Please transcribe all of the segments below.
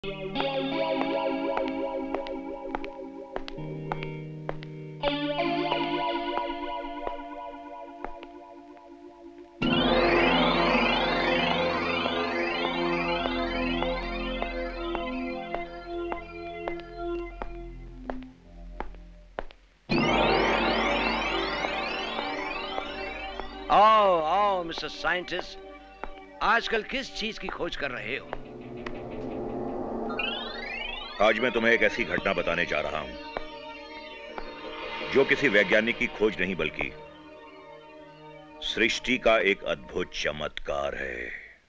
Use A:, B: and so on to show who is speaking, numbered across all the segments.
A: आओ आओ mister scientist, आजकल किस चीज की खोज कर रहे हो?
B: आज मैं तुम्हें एक ऐसी घटना बताने जा रहा हूं जो किसी वैज्ञानिक की खोज नहीं बल्कि सृष्टि का एक अद्भुत चमत्कार है।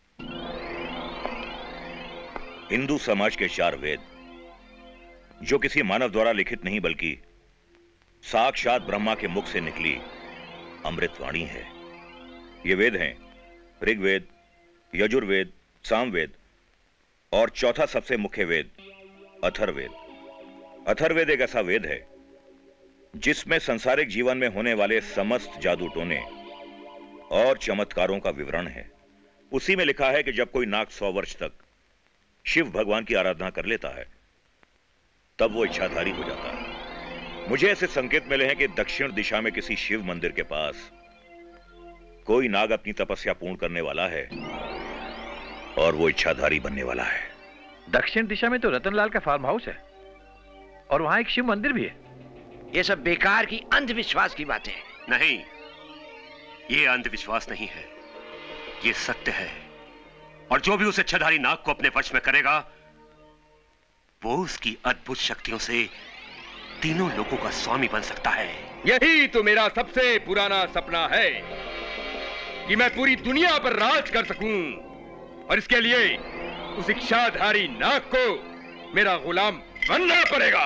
B: हिंदू समाज के 4 वेद जो किसी मानव द्वारा लिखित नहीं बल्कि साक्षात ब्रह्मा के मुख से निकली अमृतवाणी है। ये वेद हैं ऋग्वेद, यजुर्वेद, सामवेद और चौथा सबसे मुख्य वेद अथर्ववेद। अथर्ववेद एक ऐसा वेद है जिसमें सांसारिक जीवन में होने वाले समस्त जादू टोने और चमत्कारों का विवरण है। उसी में लिखा है कि जब कोई नाग 100 वर्ष तक शिव भगवान की आराधना कर लेता है तब वो इच्छाधारी हो जाता है। मुझे ऐसे संकेत मिले हैं कि दक्षिण दिशा में किसी शिव मंदिर के पास कोई नाग अपनी तपस्या पूर्ण करने वाला है और वो इच्छाधारी बनने वाला है।
C: दक्षिण दिशा में तो रतनलाल का फार्म हाउस है और वहां एक शिव मंदिर भी है।
A: ये सब बेकार की अंधविश्वास की बातें हैं।
D: नहीं, ये अंधविश्वास नहीं है, ये सत्य है। और जो भी उस इच्छाधारी नाग को अपने वश में करेगा वो उसकी अद्भुत शक्तियों से तीनों लोगों का स्वामी बन सकता है।
E: यही तो मेरा सबसे पुराना सपना है कि मैं पूरी दुनिया पर राज कर सकूं और इसके लिए उस इच्छाधारी नाग को मेरा गुलाम बनना पड़ेगा।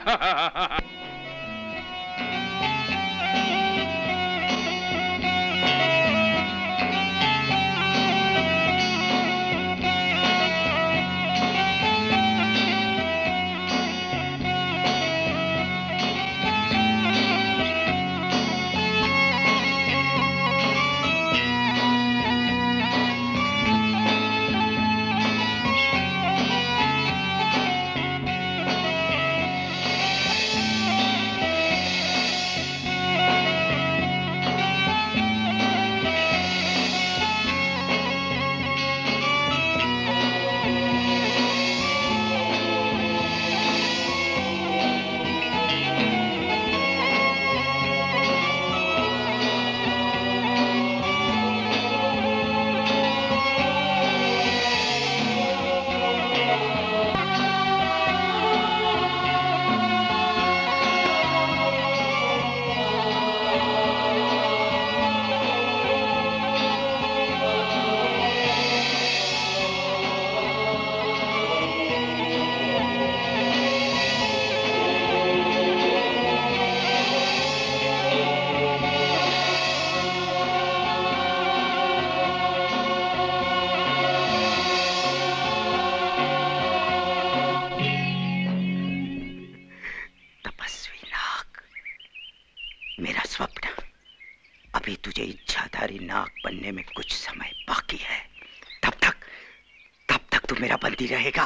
A: रहेगा।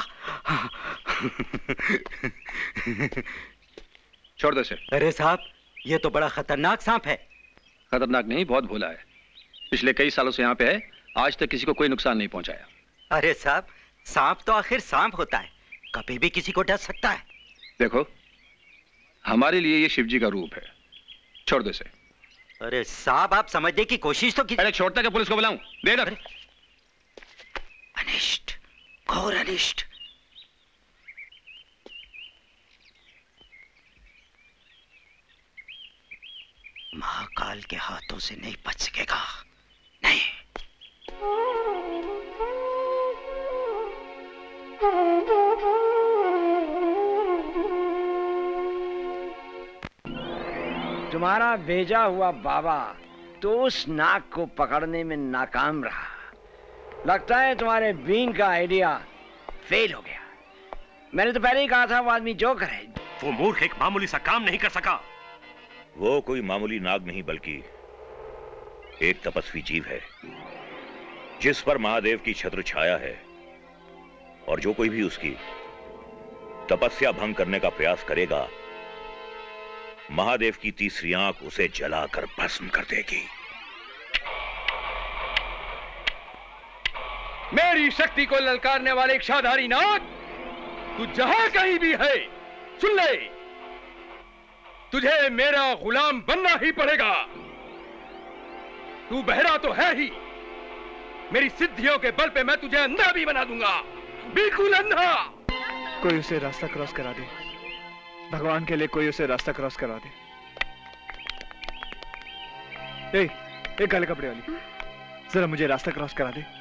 C: छोड़ दो इसे।
F: अरे साहब, ये तो बड़ा खतरनाक सांप है।
C: खतरनाक नहीं, बहुत भोला है। पिछले कई सालों से यहाँ पे है, आज तक किसी को कोई नुकसान नहीं पहुंचाया।
F: अरे साहब, सांप तो आखिर सांप होता है, कभी भी किसी को डर सकता है।
C: देखो, हमारे लिए ये शिवजी का रूप है, छोड़ दो इसे।
F: अरे साहब, आप समझने की कोशिश तो कीजिए।
C: अरे छोड़ता क्या, पुलिस को बुलाऊं? दे इधर।
F: अनिष्ट, घोर अनिष्ट। महाकाल के हाथों से नहीं बच सकेगा, नहीं।
A: तुम्हारा भेजा हुआ बाबा तो उस नाग को पकड़ने में नाकाम रहा। लगता है तुम्हारे बीन का आइडिया फेल हो गया। मैंने तो पहले ही कहा था वो आदमी जो करे।
D: वो मूर्ख एक मामूली सा काम नहीं कर सका।
B: वो कोई मामूली नाग नहीं बल्कि एक तपस्वी जीव है जिस पर महादेव की छत्र छाया है, और जो कोई भी उसकी तपस्या भंग करने का प्रयास करेगा, महादेव की तीसरी आंख उसे जलाकर भस्म कर देगी।
E: मेरी शक्ति को ललकारने वाले इच्छाधारी नाग, तू जहां कहीं भी है, सुन ले, तुझे मेरा गुलाम बनना ही पड़ेगा। तू बहरा तो है ही, मेरी सिद्धियों के बल पे मैं तुझे अंधा भी बना दूंगा, बिल्कुल अंधा।
G: कोई उसे रास्ता क्रॉस करा दे, भगवान के लिए कोई उसे रास्ता क्रॉस करा दे। एक काले कपड़े वाली, जरा मुझे रास्ता क्रॉस करा दे।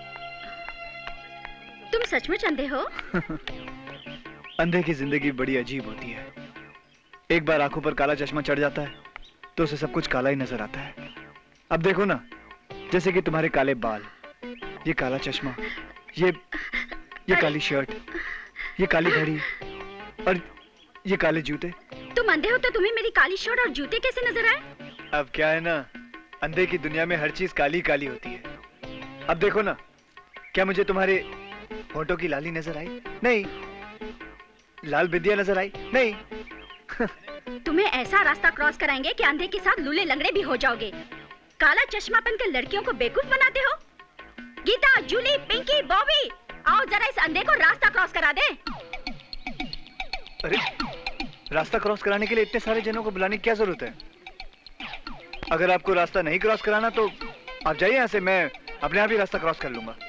H: तुम सचमुच अंधे हो?
G: अंधे की जिंदगी बड़ी अजीब होती है। एक बार आंखों पर काला चश्मा चढ़ जाता है तो उसे सब कुछ काला ही नजर आता है। अब देखो ना, जैसे कि तुम्हारे काले बाल, ये काला चश्मा, ये काली शर्ट, ये काली घड़ी और ये काले जूते।
H: तुम अंधे हो तो तुम्हें मेरी काली शर्ट और जूते कैसे नजर आए?
G: अब क्या है ना, अंधे की दुनिया में हर चीज काली काली होती है। अब देखो ना, क्या मुझे तुम्हारे होठों की लाली नजर आई? नहीं। लाल बिंदिया नजर आई? नहीं।
H: तुम्हें ऐसा रास्ता क्रॉस कराएंगे कि अंधे के साथ लूले लंगड़े भी हो जाओगे। काला चश्मा पहनकर लड़कियों को बेवकूफ बनाते हो। गीता, जूली, पिंकी, बॉबी, आओ जरा इस अंधे को रास्ता क्रॉस करा दे।
G: अरे, रास्ता क्रॉस कराने के लिए इतने सारे जनों को बुलाने की क्या जरूरत है? अगर आपको रास्ता नहीं क्रॉस कराना तो आप जाइए यहाँ से, मैं अपने आप ही रास्ता क्रॉस कर लूंगा।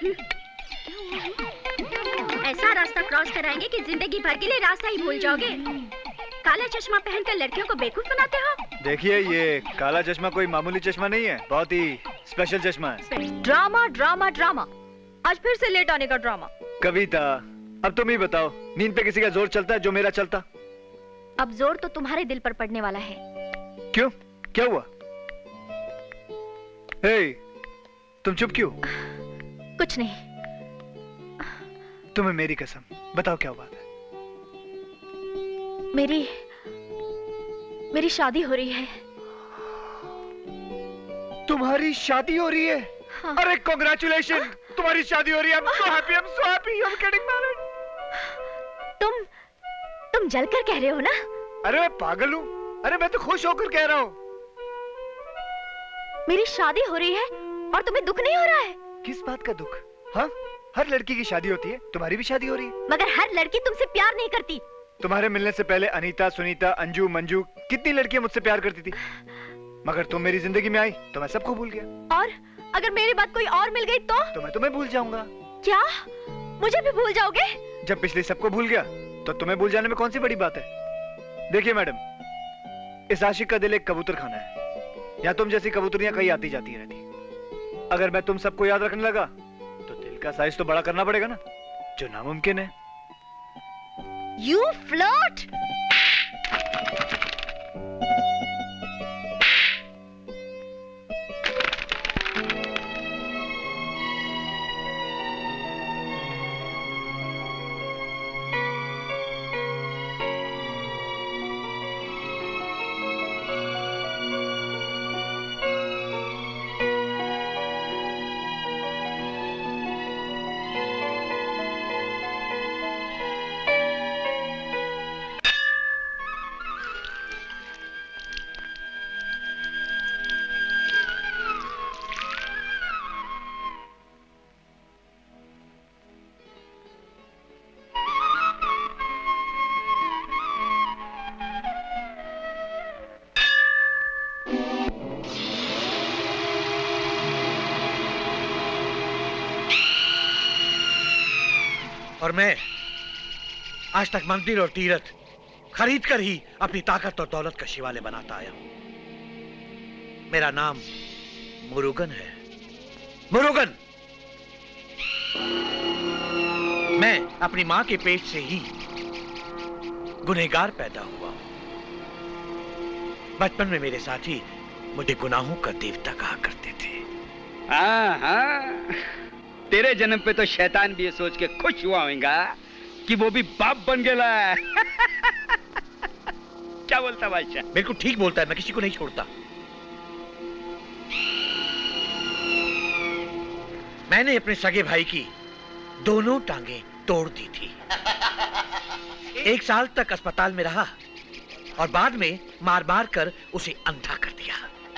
H: ऐसा रास्ता क्रॉस कराएंगे कि जिंदगी भर के लिए रास्ता ही भूल जाओगे। काला चश्मा पहनकर लड़कियों को बेवकूफ बनाते हो।
G: देखिए, ये काला चश्मा कोई मामूली चश्मा नहीं है, बहुत ही स्पेशल चश्मा है।
I: ड्रामा ड्रामा ड्रामा, आज फिर से लेट आने का ड्रामा।
G: कविता, अब तुम ही बताओ, नींद पे किसी का जोर चलता है जो मेरा चलता?
I: अब जोर तो तुम्हारे दिल पर पड़ने वाला है।
G: क्यों, क्या हुआ? हे, तुम चुप क्यों?
I: कुछ नहीं।
G: तुम्हें मेरी कसम, बताओ क्या बात है?
I: मेरी शादी हो रही है।
G: तुम्हारी शादी हो रही है?
I: हाँ।
G: अरे कांग्रेचुलेशन, तुम्हारी शादी हो रही है। I'm so happy, I'm so happy, I'm getting married.
I: तुम जलकर कह रहे हो ना?
G: अरे मैं पागल हूँ? अरे मैं तो खुश होकर कह रहा हूँ।
I: मेरी शादी हो रही है और तुम्हें दुख नहीं हो रहा है?
G: किस बात का दुख? हाँ, हर लड़की की शादी होती है, तुम्हारी भी शादी हो रही है।
I: मगर हर लड़की तुमसे प्यार नहीं करती।
G: तुम्हारे मिलने से पहले अनीता, सुनीता, अंजू, मंजू, कितनी लड़कियां मुझसे प्यार करती थी, मगर तुम मेरी जिंदगी में आई तो मैं सबको भूल गया।
I: और अगर मेरी बात कोई और मिल गई तो
G: मैं तुम्हें भूल जाऊंगा।
I: क्या मुझे भी भूल जाओगे?
G: जब पिछले सबको भूल गया तो तुम्हें भूल जाने में कौन सी बड़ी बात है? देखिए मैडम, इस आशिक का दिल एक कबूतर खाना है, या तुम जैसी कबूतरियां कहीं आती जाती रहती। अगर मैं तुम सबको याद रखने लगा तो दिल का साइज तो बड़ा करना पड़ेगा ना, जो नामुमकिन है।
I: You flirt!
A: और मैं आज तक मंदिर और तीर्थ खरीद कर ही अपनी ताकत और दौलत का शिवालय बनाता आया हूं। मेरा नाम मुरुगन है, मुरुगन। मैं अपनी मां के पेट से ही गुनहगार पैदा हुआ हूं। बचपन में मेरे साथी मुझे गुनाहों का देवता कहा करते थे।
J: हाँ हाँ, तेरे जन्म पे तो शैतान भी ये सोच के खुश हुआ होगा कि वो भी बाप बन गया। क्या बोलता बादशाह?
A: बिल्कुल ठीक बोलता है, मैं किसी को नहीं छोड़ता। मैंने अपने सगे भाई की दोनों टांगे तोड़ दी थी।
K: 1 साल तक अस्पताल में रहा और बाद में मार मार कर उसे अंधा कर दिया।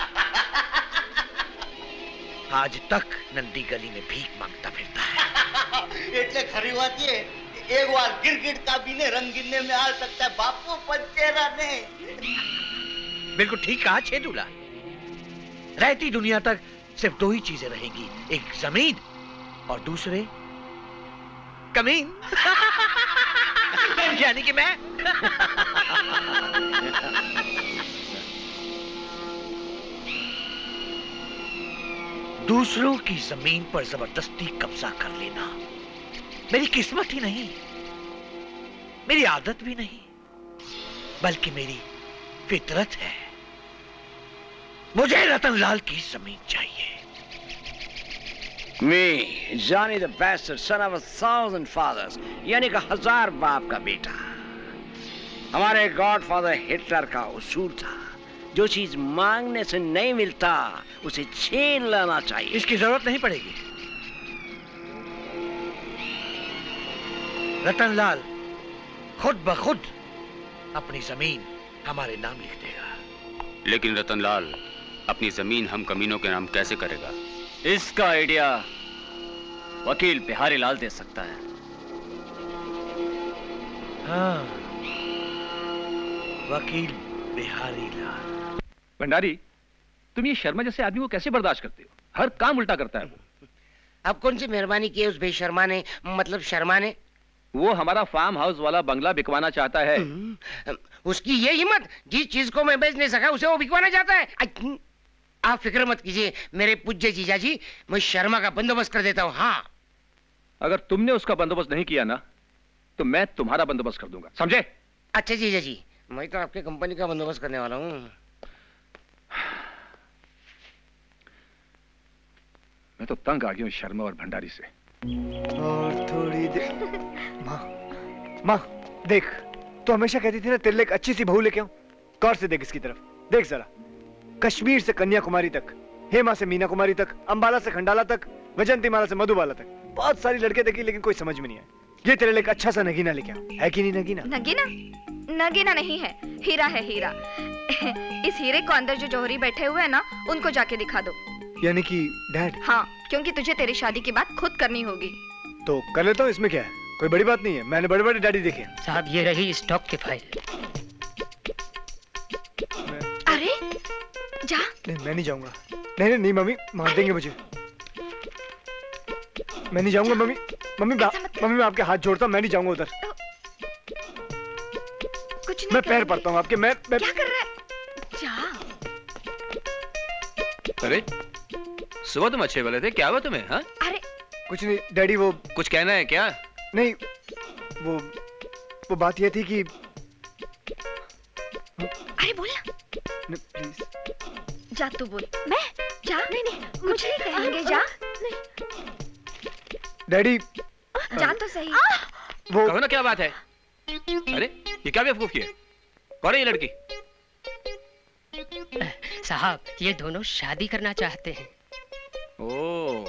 K: आज तक नंदी गली में भीख मांगता फिरता है।
L: એટલે ખરી વાત છે, એક વાર गिरगिट का भी ने रंग गिरने में आ सकता है बापू, पर तेरा नहीं।
K: बिल्कुल ठीक कहा छेदुला। रहती दुनिया तक सिर्फ 2 ही चीजें रहेंगी, एक जमीन और दूसरे कमीन। यानी कि मैं। दूसरों की जमीन पर जबरदस्ती कब्जा कर लेना मेरी किस्मत ही नहीं, मेरी आदत भी नहीं, बल्कि मेरी फितरत है। मुझे रतनलाल की जमीन चाहिए।
A: Me, Johnny the bastard, son of 1,000 fathers, यानी का 1000 बाप का बेटा। हमारे गॉडफादर हिटलर का उसूल था, जो चीज मांगने से नहीं मिलता उसे छीन लेना चाहिए।
K: इसकी जरूरत नहीं पड़ेगी। रतनलाल खुद ब खुद अपनी जमीन हमारे नाम लिख देगा।
M: लेकिन रतनलाल अपनी जमीन हम कमीनों के नाम कैसे करेगा?
N: इसका आइडिया वकील बिहारी लाल दे सकता है।
K: हाँ, वकील बिहारी लाल।
C: भंडारी, तुम ये शर्मा जैसे आदमी को कैसे बर्दाश्त करते हो? हर काम उल्टा करता है वो।
O: अब कौन सी मेहरबानी की है उस बेशर्मा ने, मतलब शर्मा ने?
C: वो हमारा फार्म हाउस वाला बंगला बिकवाना चाहता है।
O: उसकी ये हिम्मत, जिस चीज को मैं बेच नहीं सका उसे वो बिकवाना चाहता है। आप फिक्र मत कीजिए मेरे पूज्य जीजा जी, मैं शर्मा का बंदोबस्त कर देता हूँ। हाँ,
C: अगर तुमने उसका बंदोबस्त नहीं किया ना, तो मैं तुम्हारा बंदोबस्त कर दूंगा, समझे?
O: अच्छा जीजा जी, मैं तो आपके कंपनी का बंदोबस्त करने वाला हूँ।
C: मैं तो तंग आ गया हूँ शर्मा और भंडारी से।
G: और थोड़ी देर। माँ देख, तो हमेशा कहती थी ना तेरे लिए एक अच्छी सी बहू लेके आऊं। गौर से देख इसकी तरफ, देख जरा। कश्मीर से कन्याकुमारी तक, हेमा से मीना कुमारी तक, अंबाला से खंडाला तक, वैजंतीमाला से मधुबाला तक, बहुत सारी लड़के देखी लेकिन कोई समझ में नहीं आया। ये तेरे लिए एक अच्छा सा नगीना लेके आओ, है कि नहीं नगीना?
I: नगीना? नगीना नहीं है, हीरा है, हीरा। इस हीरे को अंदर जो जौहरी बैठे हुए हैं ना, उनको जाके दिखा दो।
G: यानी कि डैड?
I: हाँ, क्योंकि तुझे तेरी शादी की बात खुद करनी होगी।
G: तो कर लेता हूँ, इसमें क्या है, कोई बड़ी बात नहीं है। मैंने बड़े बड़े डैडी देखे।
O: साहब ये रही स्टॉक की फाइल।
I: अरे जा।
G: नहीं मैं नहीं जाऊंगा। नहीं नहीं मम्मी मार देंगे मुझे। मैं नहीं जाऊंगा मम्मी। मम्मी मैं आपके हाथ जोड़ता हूँ, मैं नहीं जाऊंगा उधर।
I: कुछ
G: मैं पैर पड़ता हूँ आपके। मैं
I: क्या कर रहा है? जा।
C: अरे सुबह तुम अच्छे वाले थे, क्या हुआ तुम्हें? हाँ?
I: अरे
G: कुछ नहीं डैडी, वो
C: कुछ कहना है क्या?
G: नहीं, वो बात ये थी कि
I: अरे बोल ना।
G: प्लीज
I: जा, तू बोल। मैं? जा। नहीं कुछ नहीं कहेंगे, जा।
G: डैडी
I: जा तो सही।
G: वो
C: कहो ना क्या बात है? अरे ये क्या बेवकूफ किया? कौन है ये लड़की?
O: साहब ये दोनों शादी करना चाहते हैं।
C: ओह,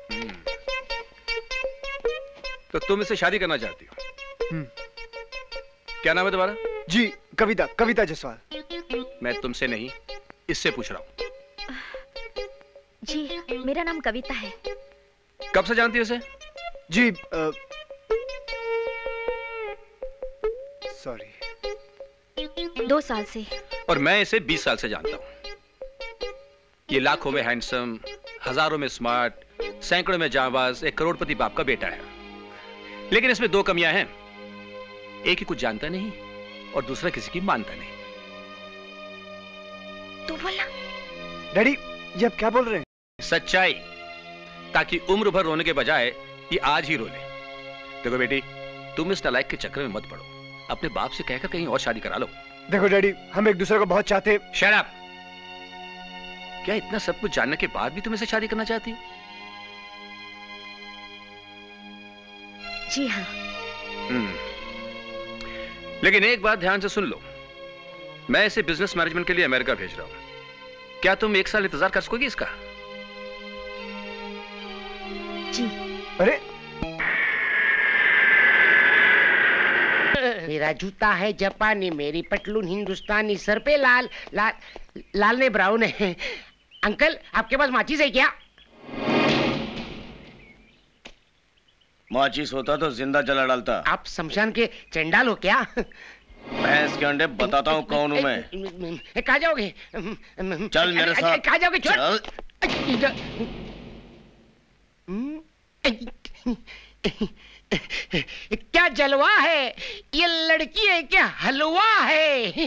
C: तो तुम इससे शादी करना चाहती हो? क्या नाम है तुम्हारा?
G: जी कविता जायसवाल।
C: मैं तुमसे नहीं, इससे पूछ रहा हूँ।
I: जी मेरा नाम कविता है।
C: कब से जानती हो इसे?
G: जी सॉरी
I: 2 साल से।
C: और मैं इसे 20 साल से जानता हूं। ये लाखों में हैंडसम, हजारों में स्मार्ट, सैकड़ों में जांबाज एक करोड़पति बाप का बेटा है। लेकिन इसमें 2 कमियां हैं। एक ही कुछ जानता नहीं और दूसरा किसी की मानता नहीं।
I: तू बोलना।
G: डैडी ये आप क्या बोल रहे हैं?
C: सच्चाई, ताकि उम्र भर रोने के बजाय ये आज ही रो ले। देखो बेटी, तुम इस नालायक के चक्कर में मत पड़ो। अपने बाप से कहकर कहीं और शादी करा लो।
G: देखो डैडी, हम एक दूसरे को बहुत चाहते।
C: Shut up! क्या इतना सब कुछ जानने के बाद भी तुम इसे शादी करना चाहती हो?
I: जी हाँ।
C: लेकिन एक बात ध्यान से सुन लो, मैं इसे बिजनेस मैनेजमेंट के लिए अमेरिका भेज रहा हूं। क्या तुम 1 साल इंतजार कर सकोगी इसका?
I: जी।
G: अरे
O: मेरा जूता है जापानी, मेरी पटलून हिंदुस्तानी, सर पे लाल लाल लाल ने ब्राउन है। अंकल आपके पास माचिस है क्या?
P: माचिस होता तो जिंदा जला डालता।
O: आप शमशान के चंडाल हो क्या?
P: भैंस के अंडे बताता हूँ कौन हूँ मैं।
O: कहाँ जाओगे?
P: चल मेरे साथ।
O: कहाँ जाओगे? चल। क्या जलवा है? ये लड़की है क्या हलवा है?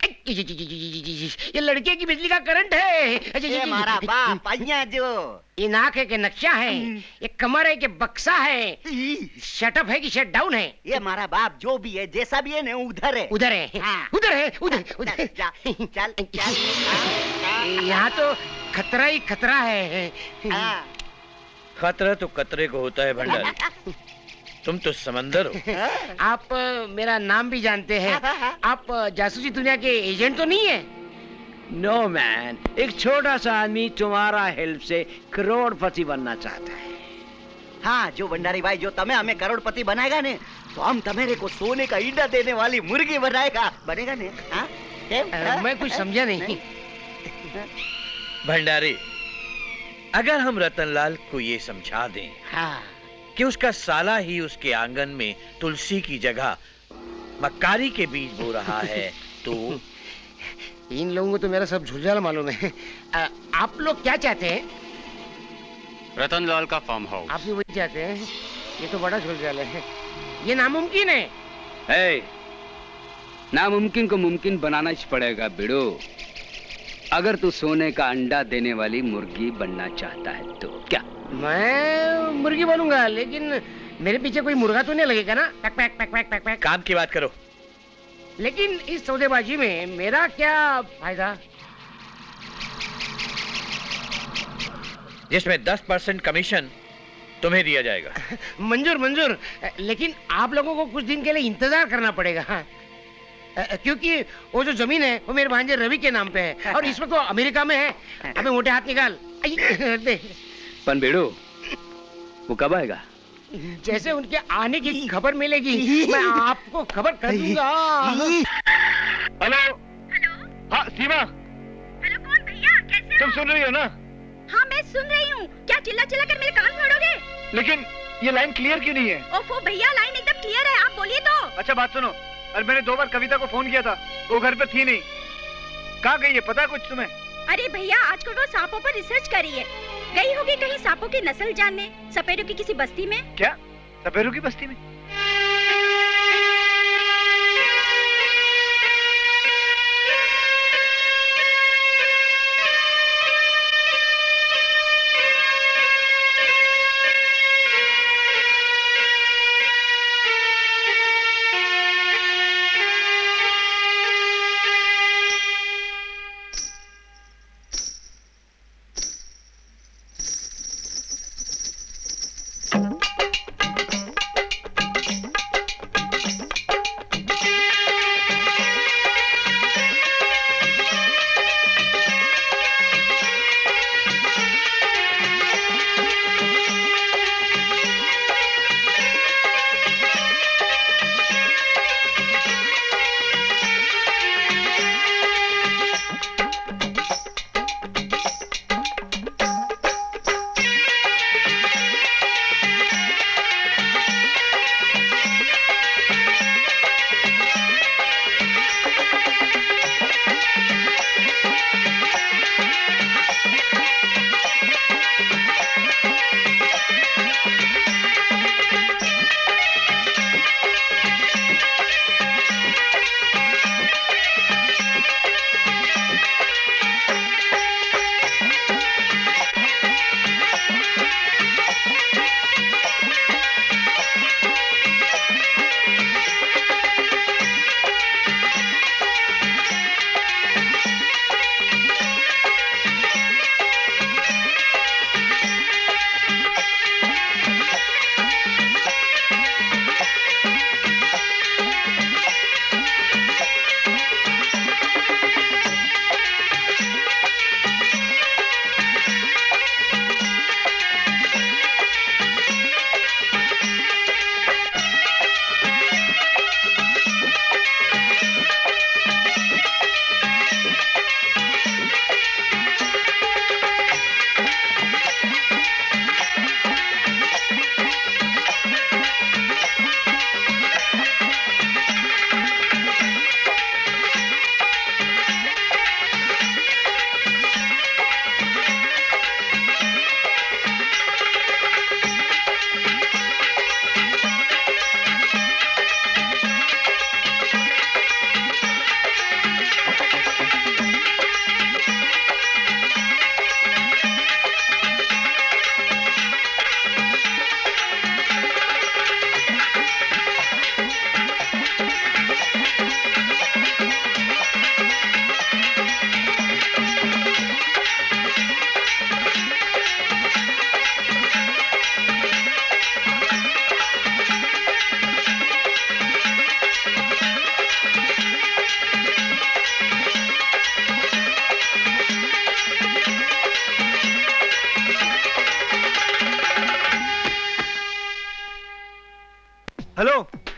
O: ये लड़के की बिजली का करंट है।
L: ये हमारा बाप जो
O: ये नाक है कि नक्शा है, ये कमर है कि बक्सा है, शटअप है कि शट डाउन है?
L: ये हमारा बाप जो भी है जैसा भी है ना उधर है।
O: उधर है। हाँ। उधर है उधर उधर।
L: चल चल।
O: यहाँ तो खतरा ही खतरा है।
K: खतरा तो कतरे को होता है भंडारी। तुम तो समंदर हो।
O: आप मेरा नाम भी जानते हैं। आप जासूसी दुनिया के एजेंट तो नहीं है?
A: नो मैन, एक छोटा सा आदमी तुम्हारा हेल्प से करोड़पति बनना चाहता है।
L: हाँ, जो भंडारी भाई जो तुम्हें हमें करोड़पति बनाएगा ने तो हम तुम्हारे को सोने का ईंडा देने वाली मुर्गी बनाएगा, बनेगा ने? हाँ?
O: मैं कुछ समझा नहीं।
K: भंडारी, अगर हम रतनलाल को ये समझा दें
O: हाँ।
K: कि उसका साला ही उसके आंगन में तुलसी की जगह मक्कारी के बीज बो रहा है तो
O: इन लोगों को तो मेरा सब झुलझाल मालूम है। आप लोग क्या चाहते हैं?
M: रतनलाल का फार्म हाउस।
O: आप भी वही चाहते हैं? ये तो बड़ा झुलझाल है, ये नामुमकिन है।
J: है, नामुमकिन को मुमकिन बनाना ही पड़ेगा बिड़ो। अगर तू सोने का अंडा देने वाली मुर्गी बनना चाहता है तो क्या?
O: मैं मुर्गी बनूंगा, लेकिन मेरे पीछे कोई मुर्गा तो नहीं लगेगा ना? Pack pack pack pack pack pack.
K: काम की बात करो।
O: लेकिन इस सौदेबाजी में मेरा क्या फायदा?
K: जिसमें 10% कमीशन तुम्हें दिया जाएगा।
O: मंजूर मंजूर, लेकिन आप लोगों को कुछ दिन के लिए इंतजार करना पड़ेगा, क्योंकि वो जो जमीन है वो मेरे भांजे रवि के नाम पे है और इस वक्त वो अमेरिका में है। अबे मोटे हाथ निकाल।
J: पन बेड़ो, वो कब आएगा?
O: जैसे उनके आने की खबर मिलेगी मैं आपको खबर कर दूंगा।
G: हेलो। हाँ सीमा।
H: हेलो, कौन भैया? कैसे
G: तुम सुन रही हो ना?
H: हाँ मैं सुन रही हूँ। क्या चिल्ला चिल्ला कर मेरे कान फोड़ोगे?
G: लेकिन ये लाइन क्लियर क्यों नहीं है?
H: ओफो भैया, लाइन एकदम क्लियर है, आप बोलिए तो।
G: अच्छा बात सुनो, और मैंने 2 बार कविता को फोन किया था, वो घर पे थी नहीं। कहाँ गई है, पता कुछ तुम्हें?
H: अरे भैया, आजकल वो सांपों पर रिसर्च कर रही है। गई होगी कहीं सांपों की नस्ल जानने, सपेरों की किसी बस्ती में।
G: क्या? सपेरों की बस्ती में?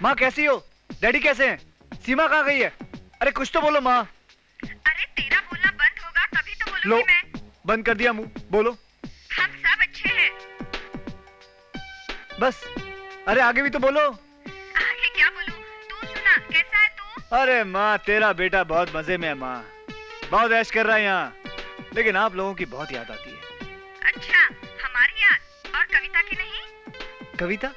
G: माँ कैसी हो? डैडी कैसे हैं? सीमा कहाँ गई है? अरे कुछ तो बोलो माँ।
I: अरे तेरा बोलना बंद होगा तभी तो बोलूंगी मैं।
G: बंद कर दिया मुंह, बोलो।
I: हम सब अच्छे हैं।
G: बस, अरे आगे भी तो बोलो।
I: आगे क्या बोलूं? तू सुना, कैसा है तू?
G: अरे माँ, तेरा बेटा बहुत मजे में है माँ, बहुत ऐश कर रहा है यहाँ, लेकिन आप लोगों की बहुत याद आती है।
I: अच्छा, हमारी याद और कविता की नहीं?
G: कविता?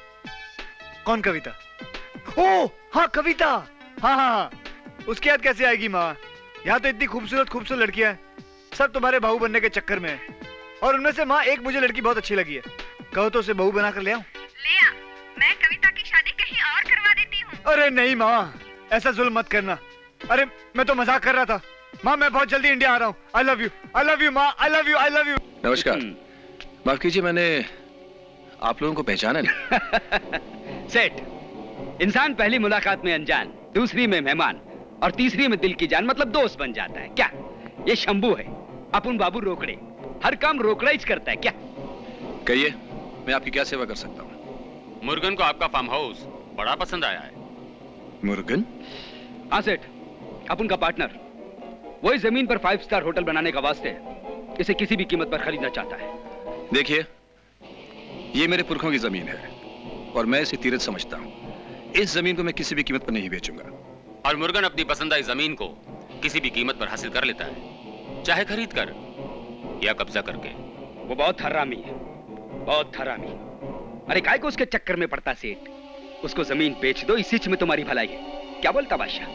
G: कौन कविता? ओह हाँ कविता, हाँ हाँ हाँ, उसकी याद कैसे आएगी माँ? यहाँ तो इतनी खूबसूरत खूबसूरत लड़कियां हैं, सब तुम्हारे बहू बनने के चक्कर में है, और उनमें से माँ एक मुझे लड़की बहुत अच्छी लगी है, कहो तो उसे बहू बनाकर ले आऊं?
I: ले आ, मैं कविता की शादी कहीं और करवा देती हूँ।
G: अरे नहीं माँ, ऐसा जुल्म मत करना। अरे मैं तो मजाक कर रहा था माँ, मैं बहुत जल्दी इंडिया आ रहा हूँ। आई लव यू माँ, आई लव यू।
C: नमस्कार, माफ कीजिए, मैंने आप लोगों को पहचाना नहीं।
J: सेठ, इंसान पहली मुलाकात में अनजान, दूसरी में मेहमान और तीसरी में दिल की जान, मतलब दोस्त बन जाता है। क्या ये शंभू है? अपुन बाबू रोकड़े, हर काम रोकड़ा ही करता है क्या?
C: कहिए, मैं आपकी क्या सेवा कर सकता हूँ?
M: मुर्गन को आपका फार्म हाउस बड़ा पसंद आया है।
C: मुर्गन?
J: हाँ सेठ, अपुन का पार्टनर वही जमीन पर 5 स्टार होटल बनाने का वास्ते इसे किसी भी कीमत पर खरीदना चाहता है।
C: देखिए, ये मेरे पुरखों की जमीन है और मैं इसे तीरथ समझता हूँ। इस जमीन को मैं किसी भी कीमत पर नहीं बेचूंगा।
M: और मुर्गन अपनी पसंदीदा जमीन को किसी भी कीमत पर हासिल कर लेता है, चाहे खरीद कर या कब्जा करके।
J: वो बहुत हरामी है, बहुत हरामी। अरे काय को उसके चक्कर में पड़ता सेठ? उसको जमीन बेच दो, इसी में तुम्हारी भलाई है। क्या बोलता बादशाह?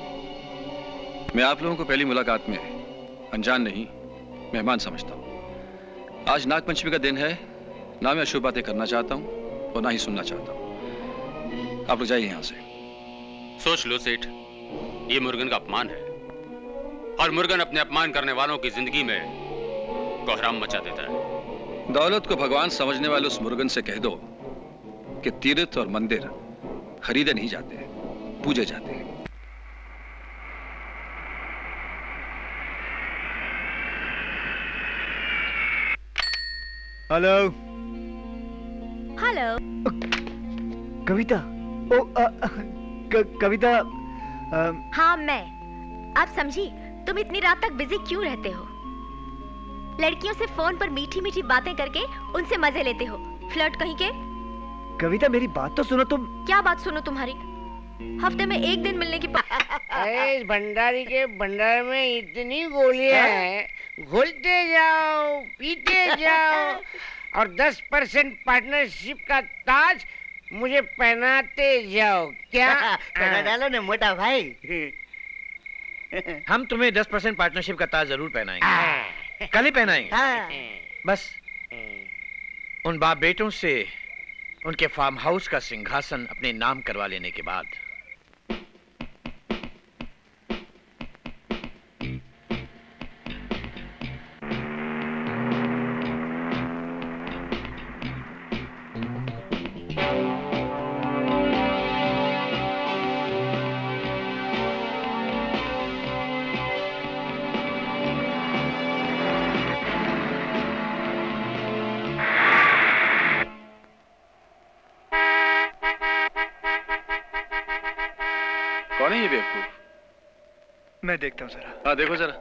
C: मैं आप लोगों को पहली मुलाकात में अनजान नहीं, मेहमान समझता हूँ। आज नागपंचमी का दिन है, ना मैं अशुभ बातें करना चाहता हूँ और ना ही सुनना चाहता हूँ। आप लोग जाइए यहाँ से।
M: सोच लो सेठ, ये मुर्गन का अपमान है और मुर्गन अपने अपमान करने वालों की जिंदगी में कोहराम मचा देता है।
C: दौलत को भगवान समझने वाले उस मुर्गन से कह दो कि तीर्थ और मंदिर खरीदे नहीं जाते, पूजे जाते हैं।
G: हेलो।
H: हेलो।
G: कविता? ओ कविता।
H: हाँ मैं। आप समझी, तुम इतनी रात तक बिजी क्यों रहते हो? लड़कियों से फोन पर मीठी मीठी बातें करके उनसे मजे लेते हो, फ्लर्ट कहीं के।
G: कविता मेरी बात तो सुनो तुम।
H: क्या बात सुनो तुम्हारी? हफ्ते में एक दिन मिलने की
O: अरे इस भंडारी के भंडार में इतनी गोलियां हैं, घुलते जाओ, पीते जाओ और 10% पार्टनरशिप का ताज मुझे पहनाते जाओ। क्या
L: पहना डालो ना मोटा भाई।
K: हम तुम्हें 10% पार्टनरशिप का ताज जरूर पहनाएंगे, कल ही पहनाएंगे। बस उन बाप बेटों से उनके फार्म हाउस का सिंहासन अपने नाम करवा लेने के बाद।
C: कौन है ये बेवकूफ?
G: मैं देखता हूँ जरा।
C: हाँ देखो जरा।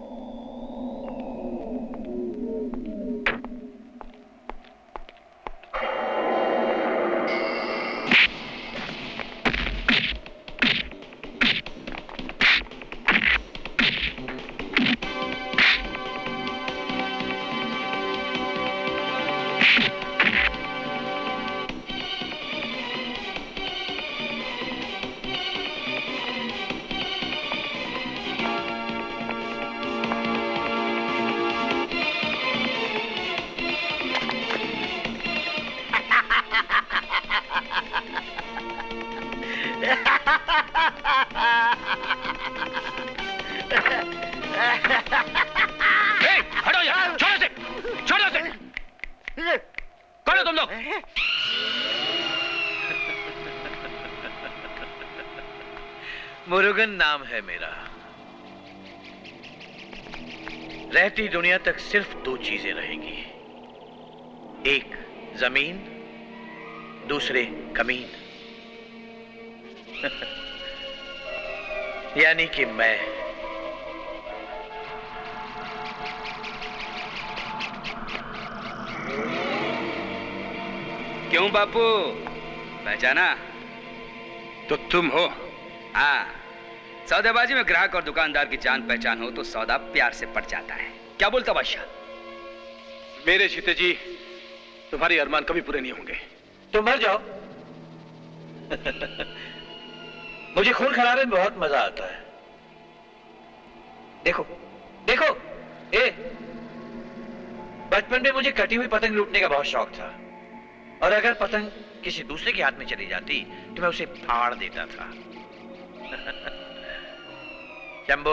C: मुर्गन नाम है मेरा। रहती दुनिया तक सिर्फ 2 चीजें रहेंगी, एक जमीन, दूसरे कमीन।
K: यानी कि मैं।
J: क्यों बापू, पहचाना?
C: तो तुम हो?
J: हाँ, सौदेबाजी में ग्राहक और दुकानदार की जान पहचान हो तो सौदा प्यार से पड़ जाता है। क्या बोलता बादशाह?
C: मेरे जीते जी तुम्हारे अरमान कभी पूरे नहीं होंगे।
K: तो मर जाओ। मुझे खून खराबे में बहुत मजा आता है। देखो देखो, बचपन में मुझे कटी हुई पतंग लूटने का बहुत शौक था, और अगर पतंग किसी दूसरे के हाथ में चली जाती तो मैं उसे फाड़ देता था। शंभू,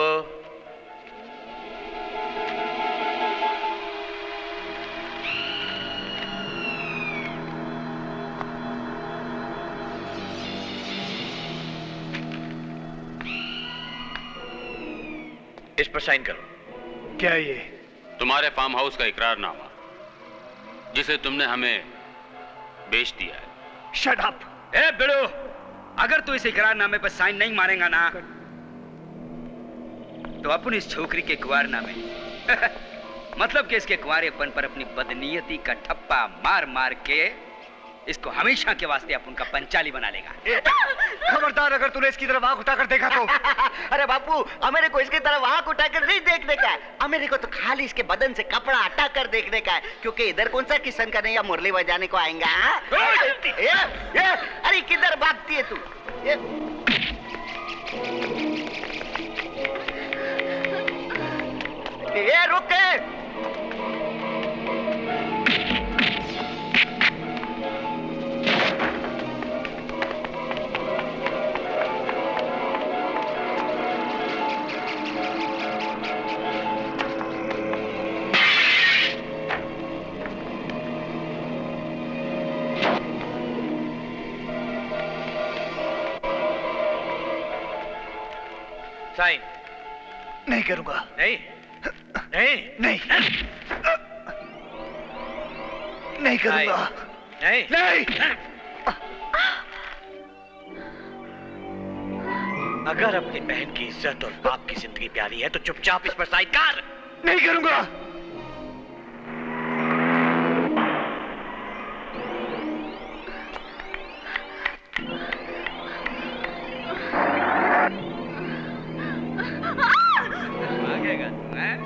K: इस पर साइन करो।
G: क्या ये?
M: तुम्हारे फार्म हाउस का इकरारनामा, जिसे तुमने हमें बेच दिया है।
J: Shut up! ए बिड़ो, अगर तू इस इकरारनामे पर साइन नहीं मारेगा ना तो अपन इस छोकरी के कुंवारनामे मतलब कि इसके कुंवारेपन पर अपनी बदनीयती का ठप्पा मार मार के इसको हमेशा के वास्ते अपन का पंचाली बना लेगा।
G: खबरदार, अगर तूने इसकी तरफ आंख उठाकर देखा तो।
L: अरे बापू, मेरे को इसकी तरफ आंख उठाकर नहीं देखने का है, मेरे को तो खाली इसके बदन से कपड़ा हटा कर देखने का है, क्योंकि इधर कौन सा किशन करने या मुरली बजाने को आएगा। अरे किधर भागती है तू? ये रुक के।
K: साइन
G: नहीं करूंगा।
K: नहीं नहीं
G: नहीं नहीं करूंगा।
K: नहीं
G: नहीं।
K: अगर अपनी बहन की इज्जत और बाप की जिंदगी प्यारी है तो चुपचाप इस पर साइन कर।
G: नहीं करूंगा।
J: भागेगा तू, हैं?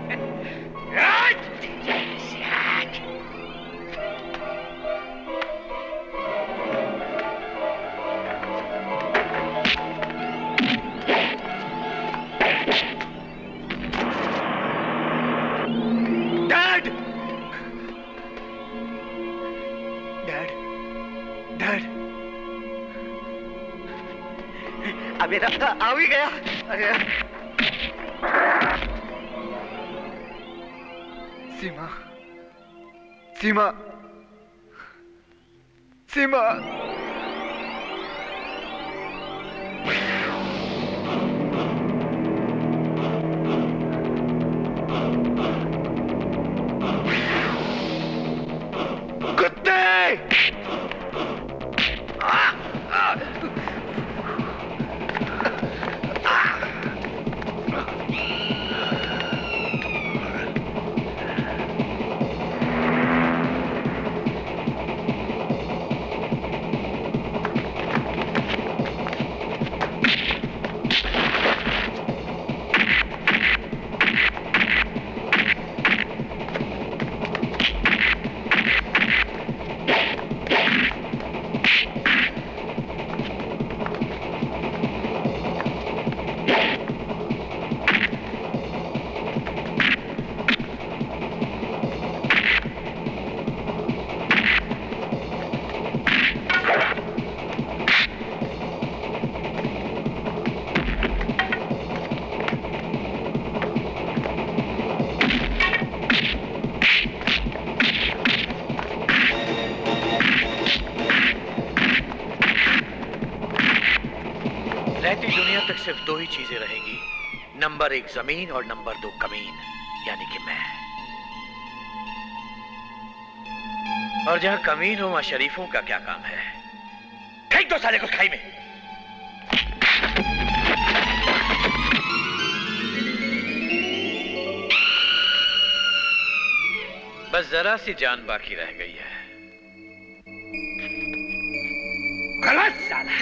L: अबे आ भी गया। अरे
G: सीमा, सीमा, सीमा। कुत्ते!
K: रहती दुनिया तक सिर्फ दो ही चीजें रहेंगी, नंबर 1 जमीन और नंबर 2 कमीन, यानी कि मैं। और जहां कमीन हो वहां शरीफों का क्या काम है? फेंक दो साले को खाई में। बस जरा सी जान बाकी रह गई है।
J: गलत साला।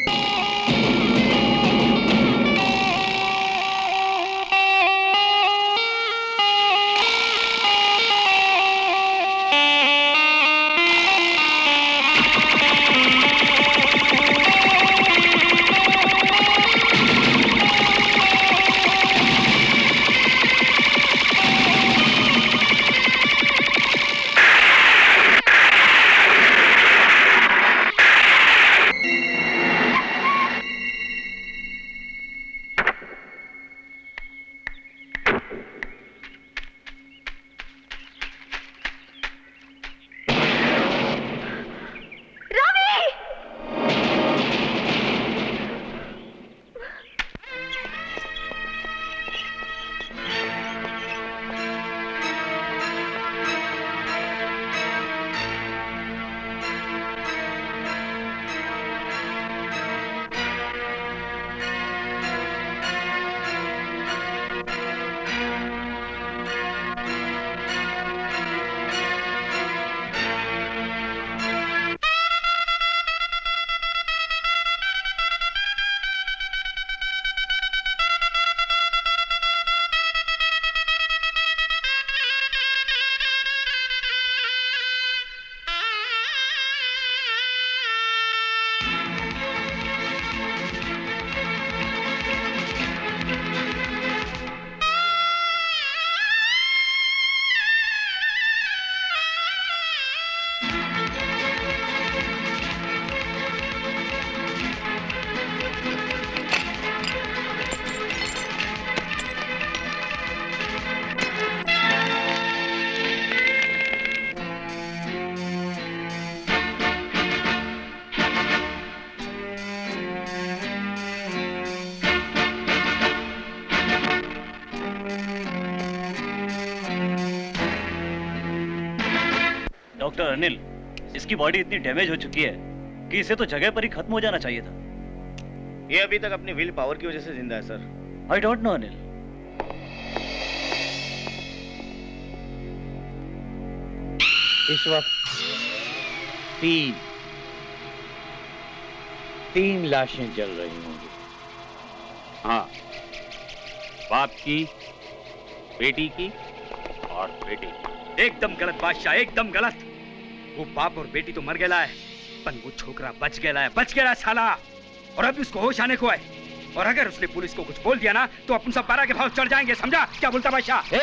N: डॉक्टर अनिल, इसकी बॉडी इतनी डैमेज हो चुकी है कि इसे तो जगह पर ही खत्म हो जाना चाहिए था।
P: ये अभी तक अपनी विल पावर की वजह से जिंदा है sir.
N: I don't know Anil.
K: इस वक्त तीन लाशें जल रही होंगी।
M: हाँ, बाप की, बेटी की और बेटी की।
J: एकदम गलत बादशाह, एकदम गलत। वो बाप और बेटी तो मर गया है, पर वो छोकरा बच गया है साला। और अभी उसको होश आने को है, और अगर उसने पुलिस को कुछ बोल दिया ना तो अपन सब पारा के भाव चढ़ जाएंगे, समझा? क्या बोलता बादशाह?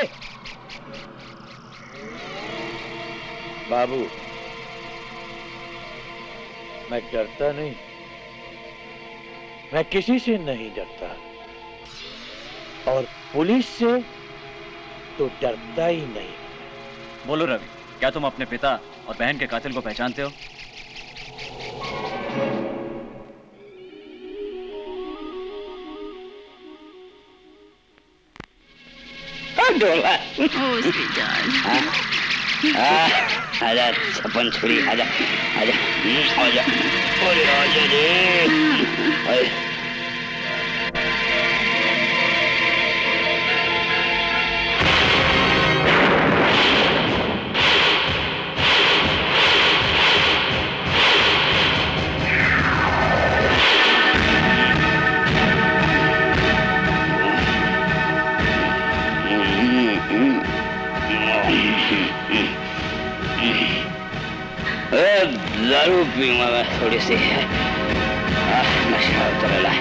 K: बाबू, मैं डरता नहीं, मैं किसी से नहीं डरता, और पुलिस से तो डरता ही नहीं।
N: बोलो रवि, क्या तुम अपने पिता और बहन के कातिल को पहचानते हो?
Q: आजा छप्पन छुरी, आजा आजा आजा, अरे आजा रे। दारू पीऊंगा मैं थोड़ी सी, नशा उतरला।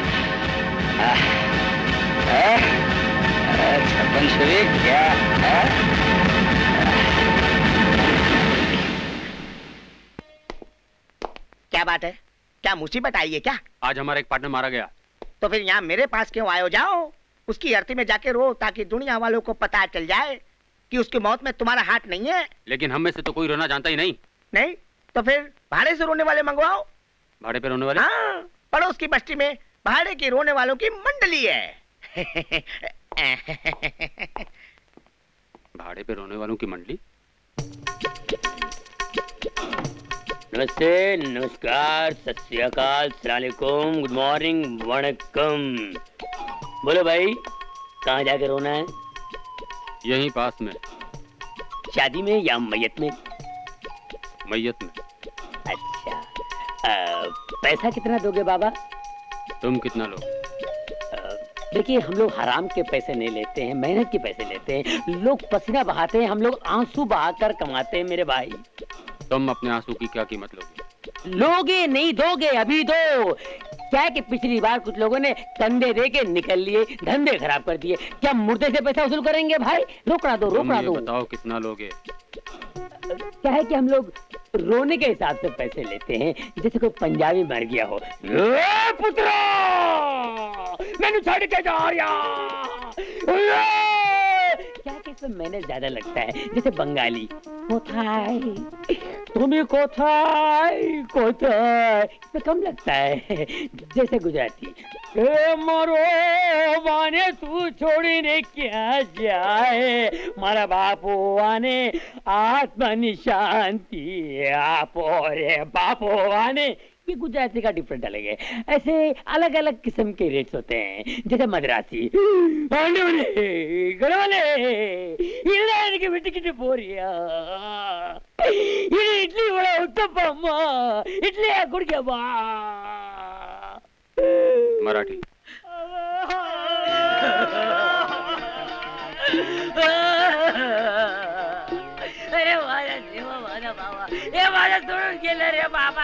Q: छप्पन छुरी क्या?
O: क्या बात है? क्या मुसीबत आई है क्या?
M: आज हमारा एक पार्टनर मारा गया।
O: तो फिर यहाँ मेरे पास क्यों आए हो? जाओ उसकी अर्थी में जाके रो, ताकि दुनिया वालों को पता चल जाए कि उसकी मौत में तुम्हारा हाथ नहीं है।
M: लेकिन हम में से तो कोई रोना जानता ही नहीं।
O: नहीं तो फिर भाड़े से रोने वाले मंगवाओ।
M: भाड़े पे रोने वाले?
O: हाँ, पड़ोस की बस्ती में भाड़े की रोने वालों की मंडली है।
M: भाड़े पे रोने वालों की मंडली?
Q: नमस्ते, नमस्कार, सत श्री अकाल, अस्सलाम वालेकुम, गुड मॉर्निंग, वणक्कम। बोलो भाई, कहाँ जाके रोना है?
M: यहीं पास में
Q: शादी में या मैयत में?
M: मैयत में।
Q: अच्छा, पैसा कितना दोगे बाबा?
M: तुम कितना लो?
Q: देखिए, हम लोग हराम के पैसे नहीं लेते हैं, मेहनत के पैसे लेते हैं। लोग पसीना बहाते हैं, हम लोग आंसू बहाकर कमाते हैं मेरे भाई।
M: तुम अपने आंसू की क्या कीमत लोगे?
Q: लोगे नहीं, दोगे, अभी दो। क्या है कि पिछली बार कुछ लोगों ने कंधे दे के निकल लिए, धंधे खराब कर दिए। क्या मुर्दे से पैसा वसूल करेंगे भाई? रोकड़ा दो, रोकड़ा दो।
M: बताओ कितना लोगे?
Q: क्या है कि हम लोग रोने के हिसाब से पैसे लेते हैं, जैसे कोई पंजाबी मर गया हो। पुत्रा मैंने छोड़ के जा रहा। क्या कि इसमें मैंने ज्यादा लगता है, जैसे बंगाली कोथाई, तुम्हें कोथाई कोथाई, इसमें कम लगता है। जैसे गुजराती मारो वाने तू छोड़ने क्या जाए, मारा बापू आने आत्मा शांति आपो रे बापू आने। ये गुजराती का डिफरेंट अलग है। ऐसे अलग अलग किस्म के रेट्स होते हैं, जैसे मद्रासी की बोरिया, इडली बड़ा उत्तपम, इडली गुड़िया बा।
M: मराठी।
Q: अरे माझा देवा, माझा बाबा, हे माझा सोडून गेलं रे बाबा।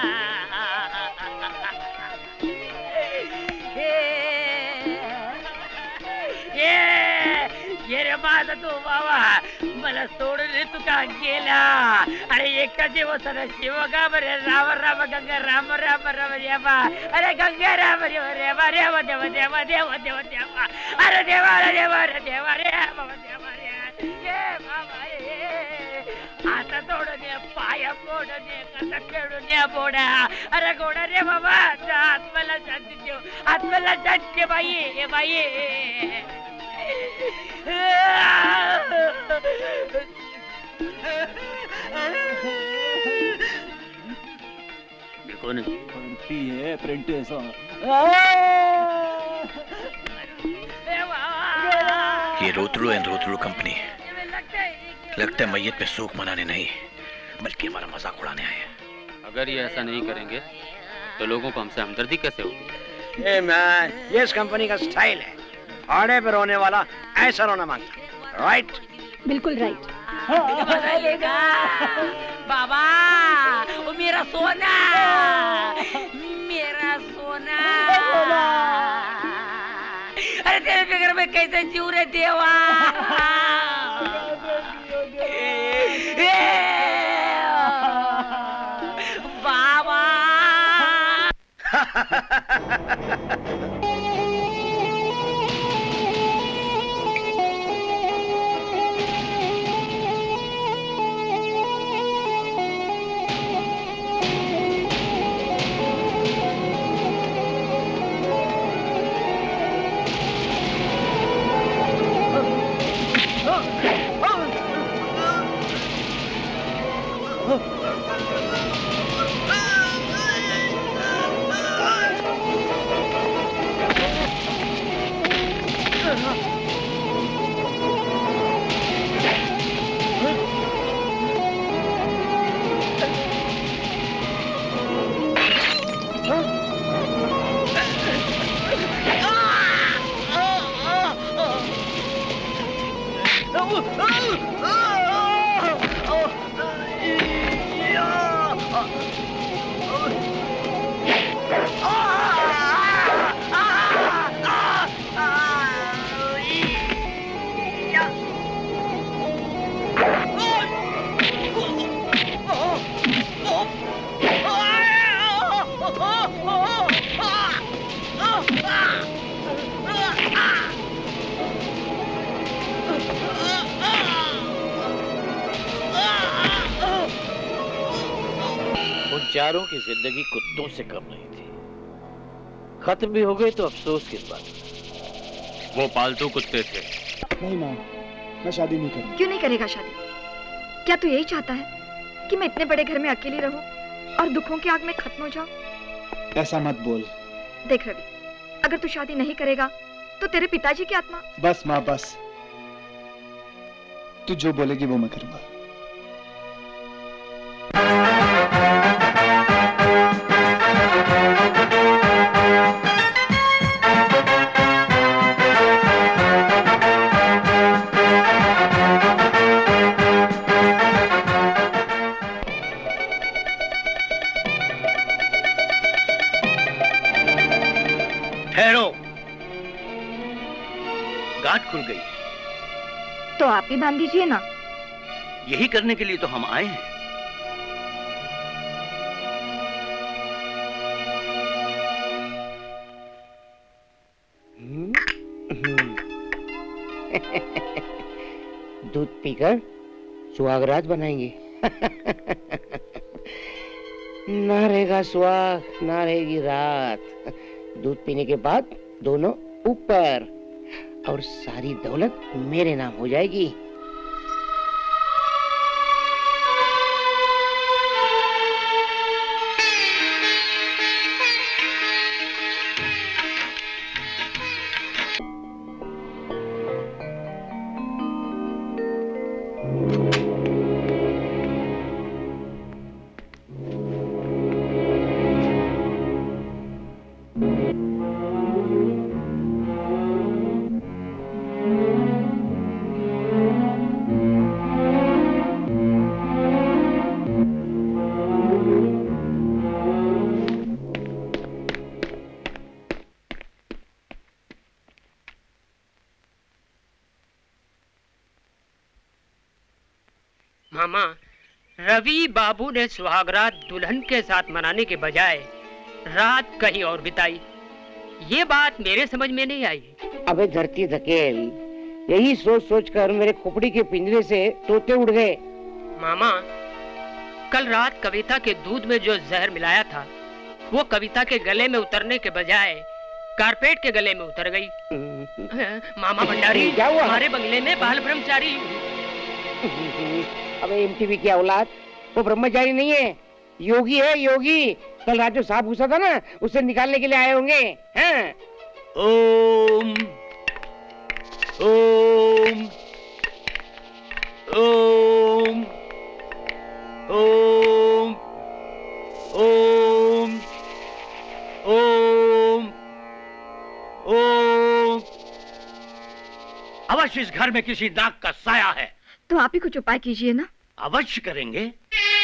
Q: ये रे माझा तो बाबा, मला सोडून रे तुका गेला। अरे एक देव सदा शिव का बरे, राम राम गंगा राम राम राम देवा, अरे गंगा राम रे देवा देवा देवा देवा देवा देवा देवा, अरे देवा रे देवा रे देवा रे बाबा देवा रे, ये बाबा ये आता तोडणे पाया मोडणे कसा खेळून बोडा, अरे गोडा रे बाबा, आत्म्याला शांती देव, आत्म्याला शांती बाई, ए बाई।
N: कौन है? प्रिंटेस।
K: ये रोतड़ू एंड रोतड़ू कंपनी लगता है मैयत पे शोक मनाने नहीं, बल्कि हमारा मजाक उड़ाने आए हैं।
M: अगर ये ऐसा नहीं करेंगे तो लोगों को हमसे हमदर्दी कैसे होगी?
A: ए मैन, ये इस कंपनी का स्टाइल है। आड़े पे रोने वाला ऐसा रोना मांगता। राइट?
H: बिल्कुल राइट।
Q: बाबा, वो मेरा सोना, मेरा सोना। अरे तेरे फिक्र में कैसे जीव रे देवा। बाबा।
K: चारों की जिंदगी कुत्तों से कम नहीं थी। खत्म भी हो गए तो अफसोस किस बात?
M: वो पालतू कुत्ते थे।
G: नहीं माँ, मैं शादी नहीं करूँगा।
I: क्यों नहीं करेगा शादी? क्या तू यही चाहता है कि मैं इतने बड़े घर में अकेली रहूं और दुखों की आग में खत्म हो जाऊं?
G: ऐसा मत बोल।
I: देख रवि, अगर तू शादी नहीं करेगा तो तेरे पिताजी की आत्मा।
G: बस माँ बस, तू जो बोलेगी वो मैं करूंगा।
K: गांठ खुल गई।
I: तो आप ही बांध दीजिए ना।
K: यही करने के लिए तो हम आए हैं।
O: दूध पीकर सुहागरात बनाएंगे। ना रहेगा सुहाग, ना रहेगी रात। दूध पीने के बाद दोनों ऊपर, और सारी दौलत मेरे नाम हो जाएगी।
Q: मामा, रवि बाबू ने सुहागरात दुल्हन के साथ मनाने के बजाय रात कहीं और बिताई। ये बात मेरे समझ में नहीं आई।
O: अबे धरती धकेल, यही सोच सोच कर मेरे खोपड़ी के पिंजरे से तोते उड़ गए।
Q: मामा, कल रात कविता के दूध में जो जहर मिलाया था वो कविता के गले में उतरने के बजाय कारपेट के गले में उतर गई। मामा भंडारी, हमारे बंगले में बाल ब्रह्मचारी।
O: अबे एमटीवी की औलाद, वो ब्रह्मचारी नहीं है, योगी है, योगी। कल रात जो सांप घुसा था ना, उसे निकालने के लिए आए होंगे। हाँ?
K: ओम ओम ओम ओम ओम ओम ओम। अवश्य इस घर में किसी नाग का साया है।
I: तो आप ही कुछ उपाय कीजिए ना।
K: अवश्य करेंगे।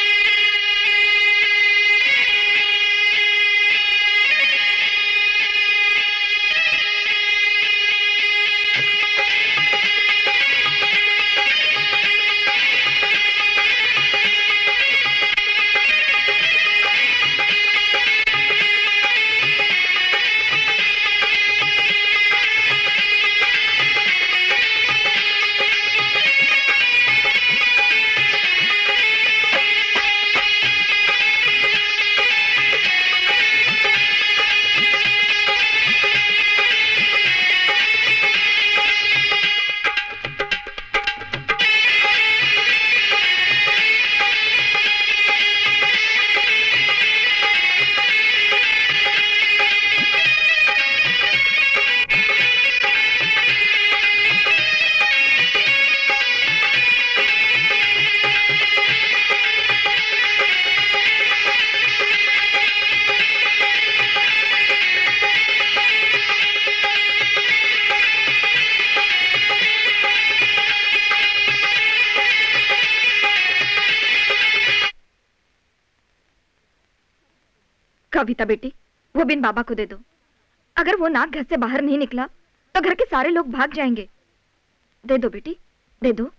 I: कविता बेटी, वो बिन बाबा को दे दो। अगर वो नाग घर से बाहर नहीं निकला तो घर के सारे लोग भाग जाएंगे। दे दो बेटी, दे दो।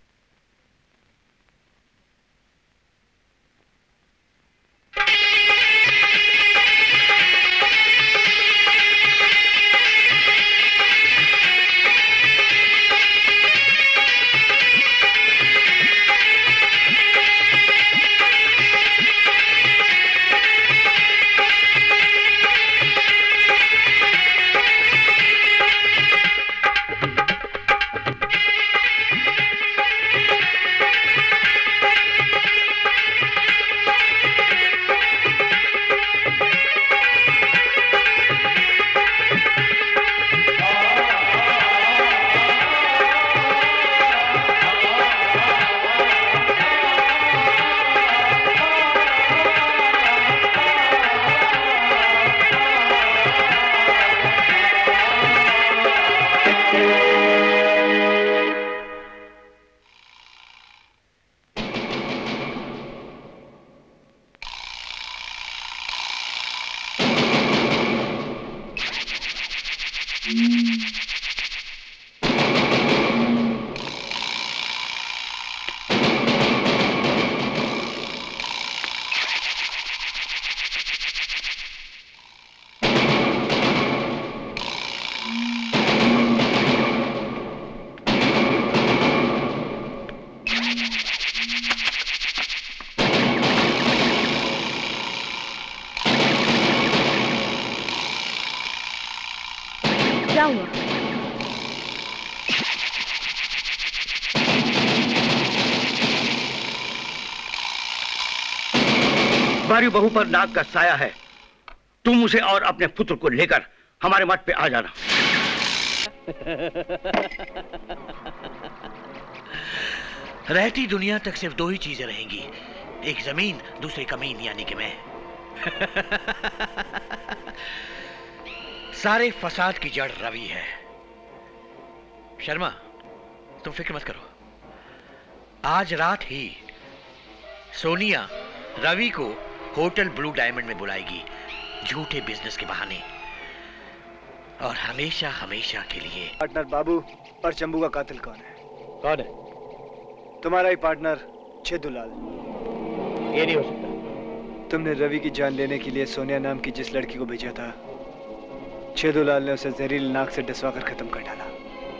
I: क्या हुआ?
R: हमारी बहू पर नाग का साया है। तुम उसे और अपने पुत्र को लेकर हमारे मठ पे आ जाना।
K: रहती दुनिया तक सिर्फ दो ही चीजें रहेंगी, एक जमीन, दूसरी कमीन यानी कि मैं। सारे फसाद की जड़ रवि है। शर्मा, तुम फिक्र मत करो। आज रात ही सोनिया रवि को होटल ब्लू डायमंड में बुलाएगी, झूठे बिजनेस के बहाने, और हमेशा हमेशा के लिए।
G: पार्टनर बाबू और शंभू का कातिल कौन है?
K: कौन है?
G: तुम्हारा ही पार्टनर छेदूलाल।
K: ये नहीं हो सकता।
G: तुमने रवि की जान लेने के लिए सोनिया नाम की जिस लड़की को भेजा था, छेदूलाल ने उसे जहरीली नाक से डसवा कर खत्म कर डाला,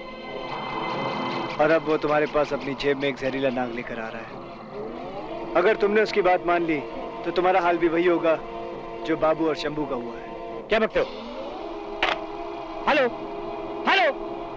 G: और अब वो तुम्हारे पास अपनी जेब में एक जहरीला नाग लेकर आ रहा है। अगर तुमने उसकी बात मान ली तो तुम्हारा हाल भी वही होगा जो बाबू और शंभू का हुआ है।
K: क्या बकते हो? हेलो हेलो,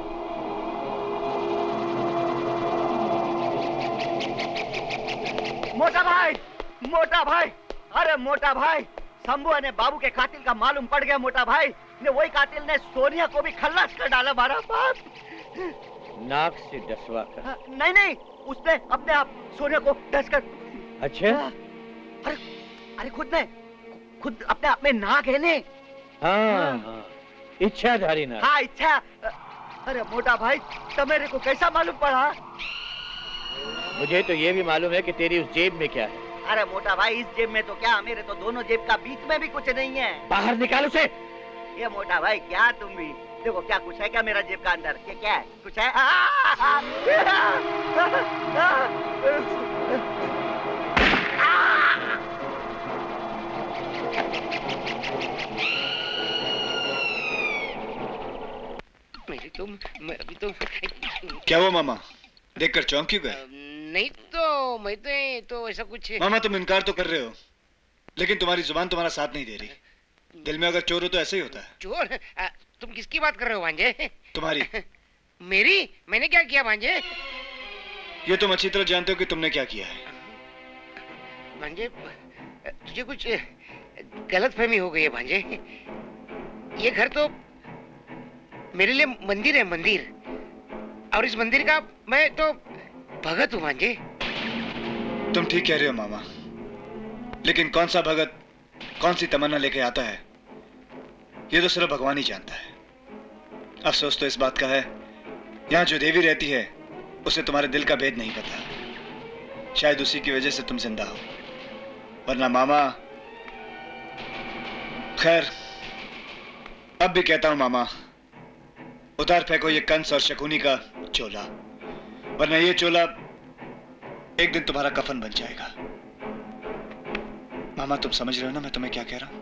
L: मोटा भाई, मोटा भाई, अरे मोटा भाई, शंभू ने बाबू के कातिल का मालूम पड़ गया। मोटा भाई ने, वही कातिल ने सोनिया को भी खल्लास कर डाला। हमारा बाप
K: नाक से डसवा कर?
L: नहीं नहीं, उसने अपने आप सोनिया को डस कर।
K: अच्छा?
L: अरे अरे खुद अपने आप में नाक है ने।
K: हाँ, इच्छाधारी नाग।
L: हाँ इच्छा। अरे मोटा भाई, तुम्हें को कैसा मालूम पड़ा?
K: मुझे तो ये भी मालूम है कि तेरी उस जेब में क्या है।
L: अरे मोटा भाई, इस जेब में तो क्या, मेरे तो दोनों जेब का बीच में भी कुछ नहीं है।
K: बाहर निकाल उसे।
L: ये मोटा भाई, क्या तुम भी देखो, क्या कुछ है क्या मेरा जेब का अंदर? ये क्या है? कुछ है?
O: अभी तो
G: क्या हुआ मामा? देखकर चौंक क्यों गए?
O: नहीं तो मैं तो ऐसा कुछ।
G: मामा तुम इनकार तो कर रहे हो, लेकिन तुम्हारी जुबान तुम्हारा साथ नहीं दे रही। दिल में अगर चोर हो तो ऐसे ही होता है।
O: चोर? तुम किसकी बात कर रहे हो भांजे?
G: तुम्हारी।
O: मेरी? मैंने क्या किया भांजे?
G: ये तुम अच्छी तरह जानते हो कि तुमने क्या किया है।
O: भांजे, तुझे कुछ गलतफहमी हो गई है भांजे। ये घर तो मेरे लिए मंदिर है, मंदिर, और इस मंदिर का मैं तो भगत हूँ भांजे।
G: तुम ठीक कह रहे हो मामा, लेकिन कौन सा भगत कौन सी तमन्ना लेके आता है, ये तो सिर्फ भगवान ही जानता है। अफसोस तो इस बात का है, यहाँ जो देवी रहती है उसे तुम्हारे दिल का भेद नहीं पता। शायद उसी की वजह से तुम जिंदा हो, वरना मामा। खैर, अब भी कहता हूं मामा, उतार फेंको ये कंस और शकुनी का चोला, वरना ये चोला एक दिन तुम्हारा कफन बन जाएगा। मामा तुम समझ रहे हो ना मैं तुम्हें क्या कह रहा हूं?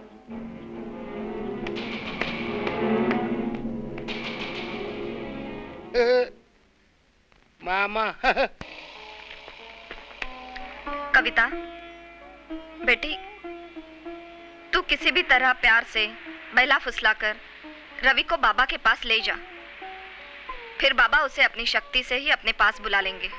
O: मामा।
I: कविता बेटी, तू किसी भी तरह प्यार से बहला फुसलाकर रवि को बाबा के पास ले जा, फिर बाबा उसे अपनी शक्ति से ही अपने पास बुला लेंगे।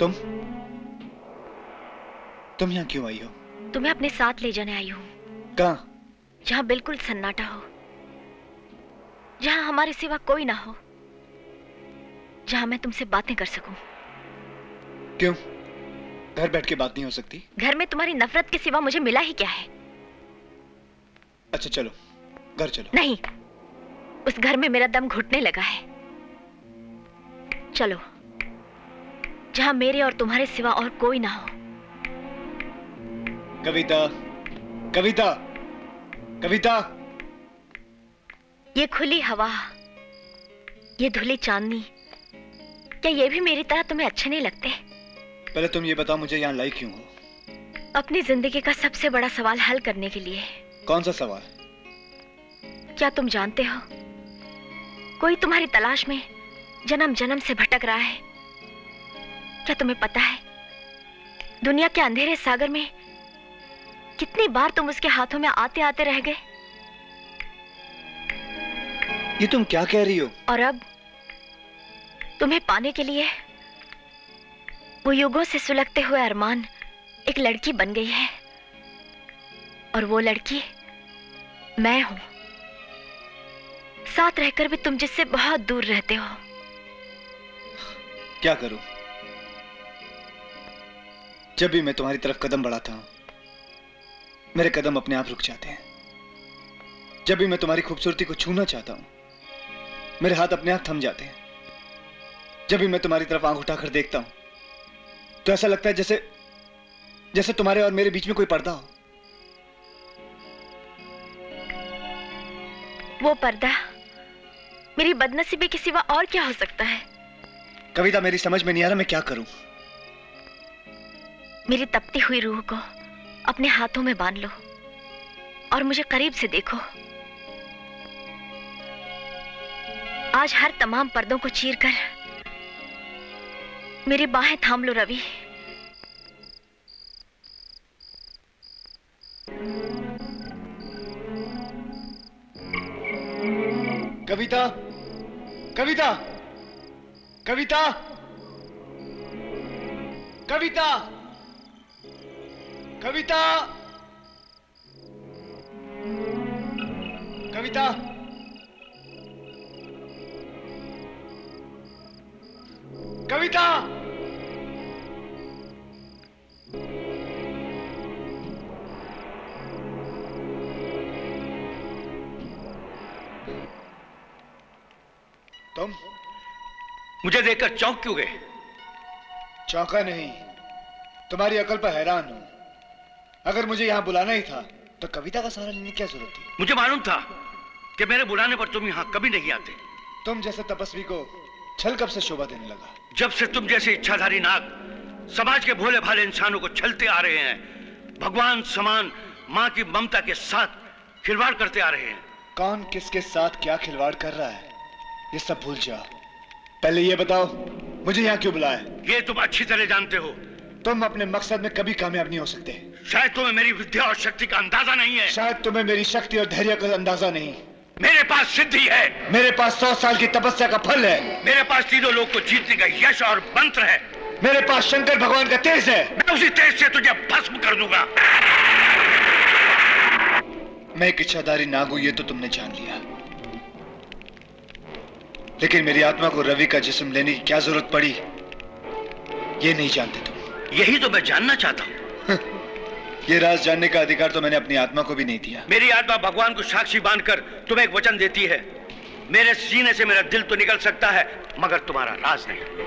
G: तुम यहाँ क्यों आई हो?
I: तुम्हें अपने साथ ले जाने आई हूँ।
G: कहाँ?
I: जहाँ बिल्कुल सन्नाटा हो, जहाँ हमारे सिवा कोई ना हो, जहाँ मैं तुमसे बातें कर सकूं।
G: क्यों? घर बैठ के बात नहीं हो सकती?
I: घर में तुम्हारी नफरत के सिवा मुझे मिला ही क्या है?
G: अच्छा चलो, घर चलो।
I: नहीं, उस घर में मेरा दम घुटने लगा है। चलो, जहाँ मेरे और तुम्हारे सिवा और कोई ना हो।
G: कविता, कविता, कविता।
I: ये खुली हवा, ये धुली चांदनी, क्या ये भी मेरी तरह तुम्हें अच्छे नहीं लगते?
G: पहले तुम ये बताओ, मुझे यहाँ लाई क्यों हो?
I: अपनी जिंदगी का सबसे बड़ा सवाल हल करने के लिए।
G: कौन सा सवाल?
I: क्या तुम जानते हो, कोई तुम्हारी तलाश में जन्म जन्म से भटक रहा है। क्या तुम्हें पता है, दुनिया के अंधेरे सागर में कितनी बार तुम उसके हाथों में आते आते रह गए?
G: ये तुम क्या कह रही हो?
I: और अब तुम्हें पाने के लिए वो युगों से सुलगते हुए अरमान एक लड़की बन गई है, और वो लड़की मैं हूं। साथ रहकर भी तुम जिससे बहुत दूर रहते हो।
G: क्या करूं? जब भी मैं तुम्हारी तरफ कदम बढ़ाता हूं, मेरे कदम अपने आप रुक जाते हैं। जब भी मैं तुम्हारी खूबसूरती को छूना चाहता हूं, मेरे हाथ अपने आप थम जाते हैं। जब भी मैं तुम्हारी तरफ आंख उठाकर देखता हूं, तो ऐसा लगता है जैसे जैसे तुम्हारे और मेरे बीच में कोई पर्दा हो।
I: वो पर्दा मेरी बदनसीबी के सिवा और क्या हो सकता है?
G: कविता, मेरी समझ में नहीं आ रहा मैं क्या करूं।
I: मेरी तपती हुई रूह को अपने हाथों में बांध लो और मुझे करीब से देखो। आज हर तमाम पर्दों को चीरकर मेरी बाहें थाम लो रवि।
G: कविता, कविता, कविता, कविता, कविता, कविता, कविता। तुम
R: मुझे देखकर चौंक क्यों गए?
G: चौंका नहीं, तुम्हारी अकल पर हैरान हूं। अगर मुझे यहां बुलाना ही था तो कविता का सहारा लेने की क्या जरूरत थी?
R: मुझे मालूम था कि मेरे बुलाने पर तुम यहां कभी नहीं आते।
G: तुम जैसे तपस्वी को छल कब से शोभा देने लगा?
R: जब से तुम जैसे इच्छाधारी नाग समाज के भोले भाले इंसानों को छलते आ रहे हैं, भगवान समान माँ की ममता के साथ खिलवाड़ करते आ रहे हैं।
G: कौन किसके साथ क्या खिलवाड़ कर रहा है ये सब भूल जाओ। पहले ये बताओ, मुझे यहाँ क्यों बुलाया?
R: ये तुम अच्छी तरह जानते हो।
G: तुम अपने मकसद में कभी कामयाब नहीं हो सकते।
R: शायद तुम्हें मेरी विद्या और शक्ति का अंदाजा नहीं है।
G: शायद तुम्हें मेरी शक्ति और धैर्य का अंदाजा नहीं।
R: मेरे पास सिद्धि है।
G: मेरे पास 100 साल की तपस्या का फल है।
R: मेरे पास तीनों लोग को जीतने का यश और मंत्र है।
G: मेरे पास शंकर भगवान का तेज है।
R: मैं उसी तेज से तुझे भस्म कर दूंगा।
G: मैं एक इच्छाधारी नाग हूं, ये तो तुमने जान लिया, लेकिन मेरी आत्मा को रवि का जिस्म लेने की क्या जरूरत पड़ी ये नहीं जानते तुम।
R: यही तो मैं जानना चाहता हूं।
G: ये राज जानने का अधिकार तो मैंने अपनी आत्मा को भी नहीं दिया।
R: मेरी आत्मा भगवान को साक्षी बांधकर तुम्हें एक वचन देती है। मेरे सीने से मेरा दिल तो निकल सकता है, मगर तुम्हारा राज नहीं।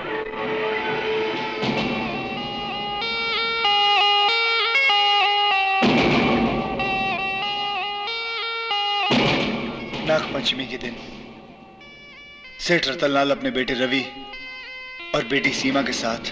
G: नाग पंचमी के दिन सेठ रतनलाल अपने बेटे रवि और बेटी सीमा के साथ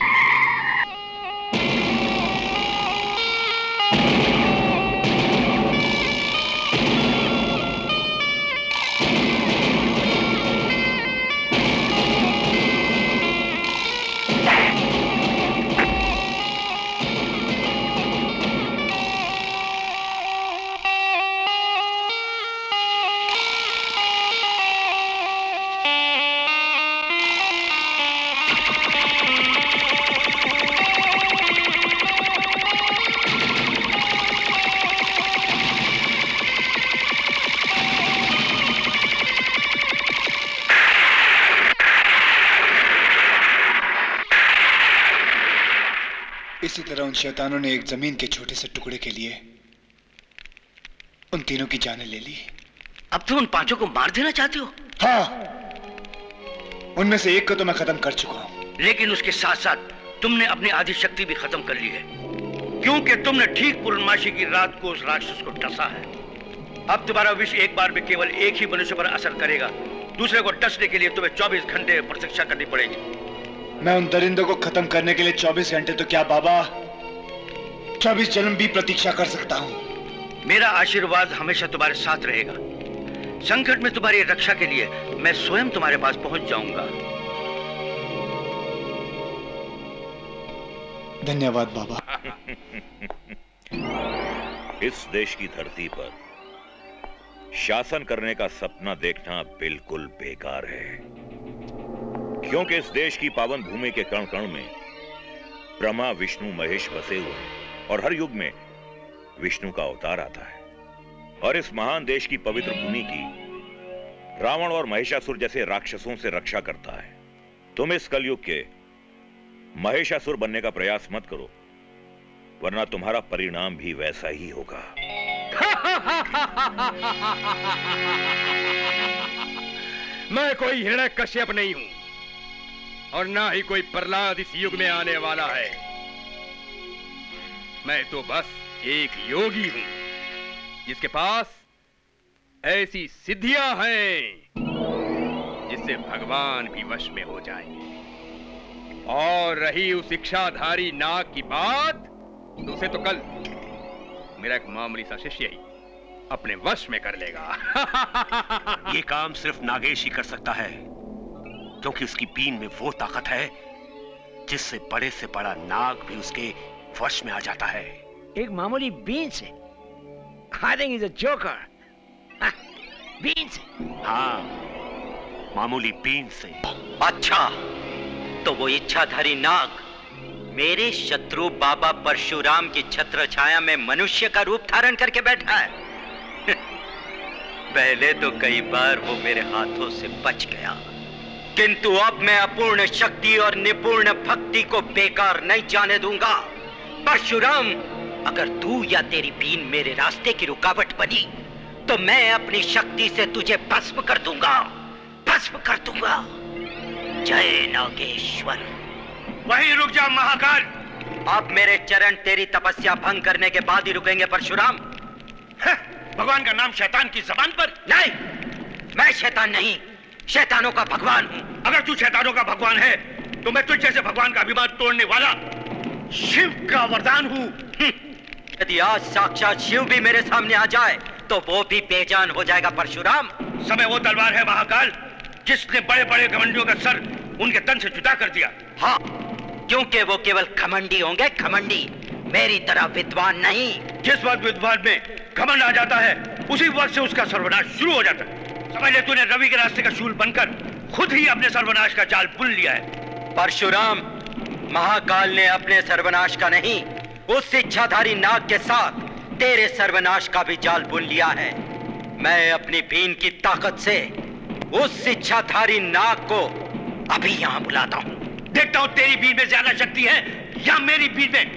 G: किसी तरह उन शैतानों ने एक जमीन के छोटे से टुकड़े के लिए उन तीनों की जानें ले ली।
R: अब तुम उन पांचों को मार देना चाहते हो?
G: हाँ, उनमें से एक को तो मैं खत्म कर चुका हूं।
R: लेकिन उसके साथ साथ तुमने अपनी आधी शक्ति भी खत्म कर ली है, क्योंकि तुमने ठीक पूर्णमासी की रात को उस राक्षस को डसा है। अब तुम्हारा विष एक बार में केवल एक ही मनुष्य पर असर करेगा। दूसरे को डसने के लिए तुम्हें 24 घंटे प्रतीक्षा करनी पड़ेगी।
G: मैं उन दरिंदों को खत्म करने के लिए 24 घंटे तो क्या बाबा, 24 जन्म भी प्रतीक्षा कर सकता हूं।
R: मेरा आशीर्वाद हमेशा तुम्हारे साथ रहेगा। संकट में तुम्हारी रक्षा के लिए मैं स्वयं तुम्हारे पास पहुंच जाऊंगा।
G: धन्यवाद बाबा।
B: इस देश की धरती पर शासन करने का सपना देखना बिल्कुल बेकार है, क्योंकि इस देश की पावन भूमि के कण कण में ब्रह्मा विष्णु महेश बसे हुए हैं और हर युग में विष्णु का अवतार आता है। और इस महान देश की पवित्र भूमि की रावण और महिषासुर जैसे राक्षसों से रक्षा करता है। तुम इस कलयुग के महिषासुर बनने का प्रयास मत करो, वरना तुम्हारा परिणाम भी वैसा ही होगा।
E: मैं कोई हिरण्यकश्यप नहीं हूं और ना ही कोई प्रहलाद इस युग में आने वाला है। मैं तो बस एक योगी हूं जिसके पास ऐसी सिद्धियां हैं जिससे भगवान भी वश में हो जाएंगे। और रही उस इच्छाधारी नाग की बात, तो उसे तो कल मेरा एक मामूली सा शिष्य ही अपने वश में कर लेगा।
D: ये काम सिर्फ नागेश ही कर सकता है, क्योंकि उसकी बीन में वो ताकत है जिससे बड़े से बड़ा नाग भी उसके वश में आ जाता है।
A: एक मामूली बीन से? I think he's a joker. Bean से?
D: हाँ, मामूली बीन से।
F: अच्छा, तो वो इच्छाधारी नाग मेरे शत्रु बाबा परशुराम की छत्र छाया में मनुष्य का रूप धारण करके बैठा है। पहले तो कई बार वो मेरे हाथों से बच गया, किंतु अब मैं अपूर्ण शक्ति और निपूर्ण भक्ति को बेकार नहीं जाने दूंगा। परशुराम, अगर तू या तेरी बीन मेरे रास्ते की रुकावट बनी तो मैं अपनी शक्ति से तुझे भस्म कर दूंगा, भस्म कर दूंगा। जय नागेश्वर।
R: वहीं रुक जा महाकाल।
F: अब मेरे चरण तेरी तपस्या भंग करने के बाद ही रुकेंगे परशुराम।
R: भगवान का नाम शैतान की जबान पर?
F: नहीं, मैं शैतान नहीं, शैतानों का भगवान हूं।
R: अगर तू शैतानों का भगवान है तो मैं तुझ जैसे भगवान का अभिमान तोड़ने वाला शिव का वरदान हूं।
F: यदि आज साक्षात शिव भी मेरे सामने आ जाए तो वो भी बेजान हो जाएगा परशुराम।
R: समय वो तलवार है महाकाल जिसने बड़े बड़े घमंडियों का सर उनके तन से जुदा कर दिया।
F: हाँ, क्योंकि वो केवल घमंडी होंगे, घमंडी, मेरी तरह विद्वान नहीं।
R: जिस वक्त विद्वान में घमंड आ जाता है उसी वक्त से उसका सर्वनाश शुरू हो जाता है। समझ ले तूने रवि के रास्ते का शूल बनकर खुद ही अपने सर्वनाश का जाल बुन लिया है।
F: परशुराम, महाकाल ने अपने सर्वनाश का नहीं, उस इच्छाधारी नाग के साथ तेरे सर्वनाश का भी जाल बुन लिया है। मैं अपनी बीन की ताकत से उस इच्छाधारी नाग को अभी यहां बुलाता हूं।
R: देखता हूं तेरी बीन में ज्यादा शक्ति है या मेरी बीन में।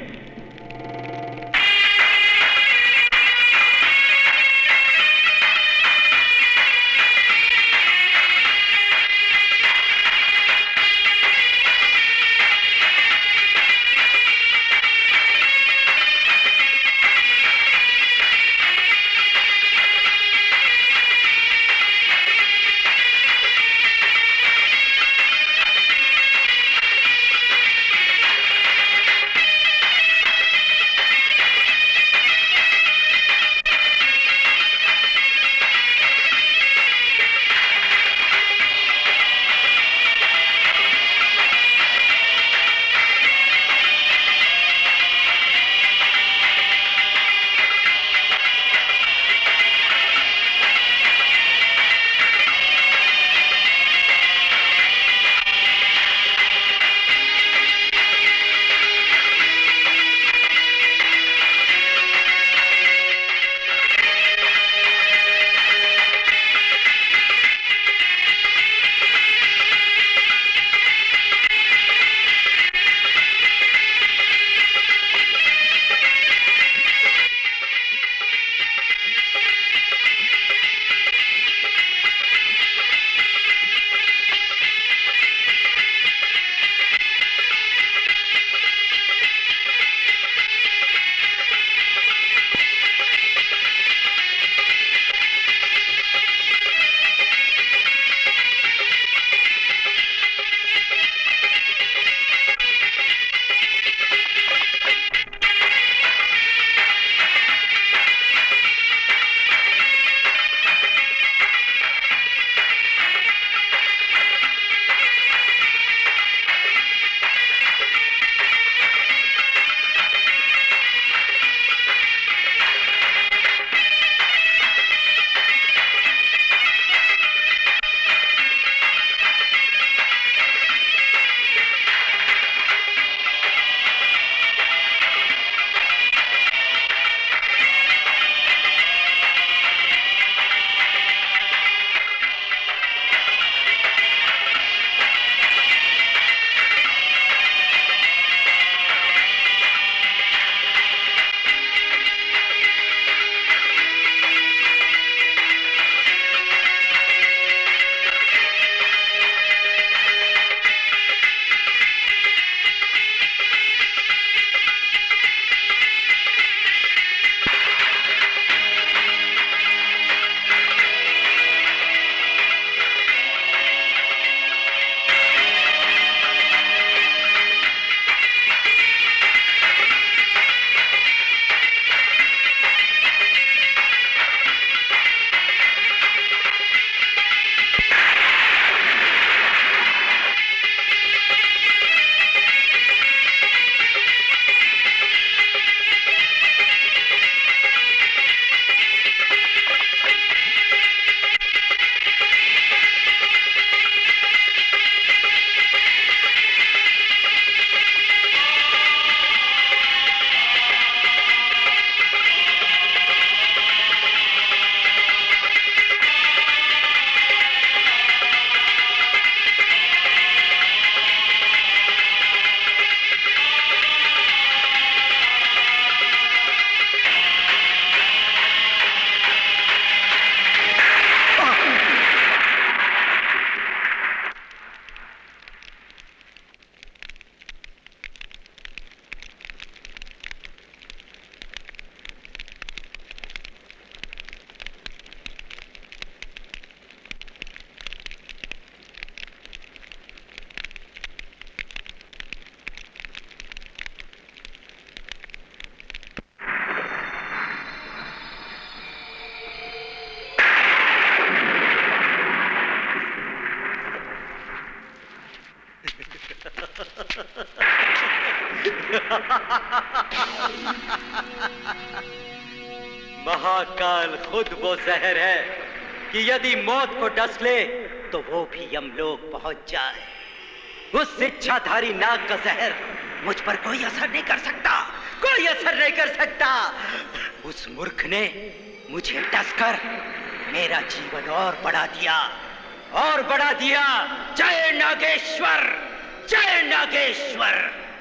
F: महाकाल खुद वो जहर है कि यदि मौत को डस ले तो वो भी यमलोक पहुंच जाए। उस इच्छाधारी नाग का जहर मुझ पर कोई असर नहीं कर सकता, कोई असर नहीं कर सकता। उस मूर्ख ने मुझे डसकर मेरा जीवन और बढ़ा दिया, और बढ़ा दिया। जय नागेश्वर, जय नागेश्वर।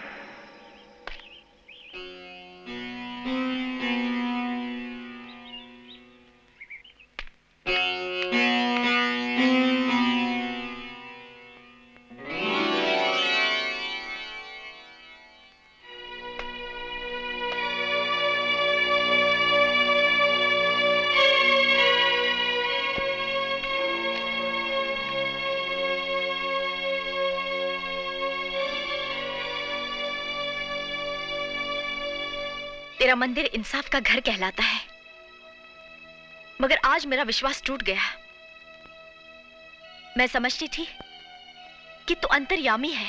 I: तेरा मंदिर इंसाफ का घर कहलाता है, मगर आज मेरा विश्वास टूट गया। मैं समझती थी कि तू अंतर्यामी है,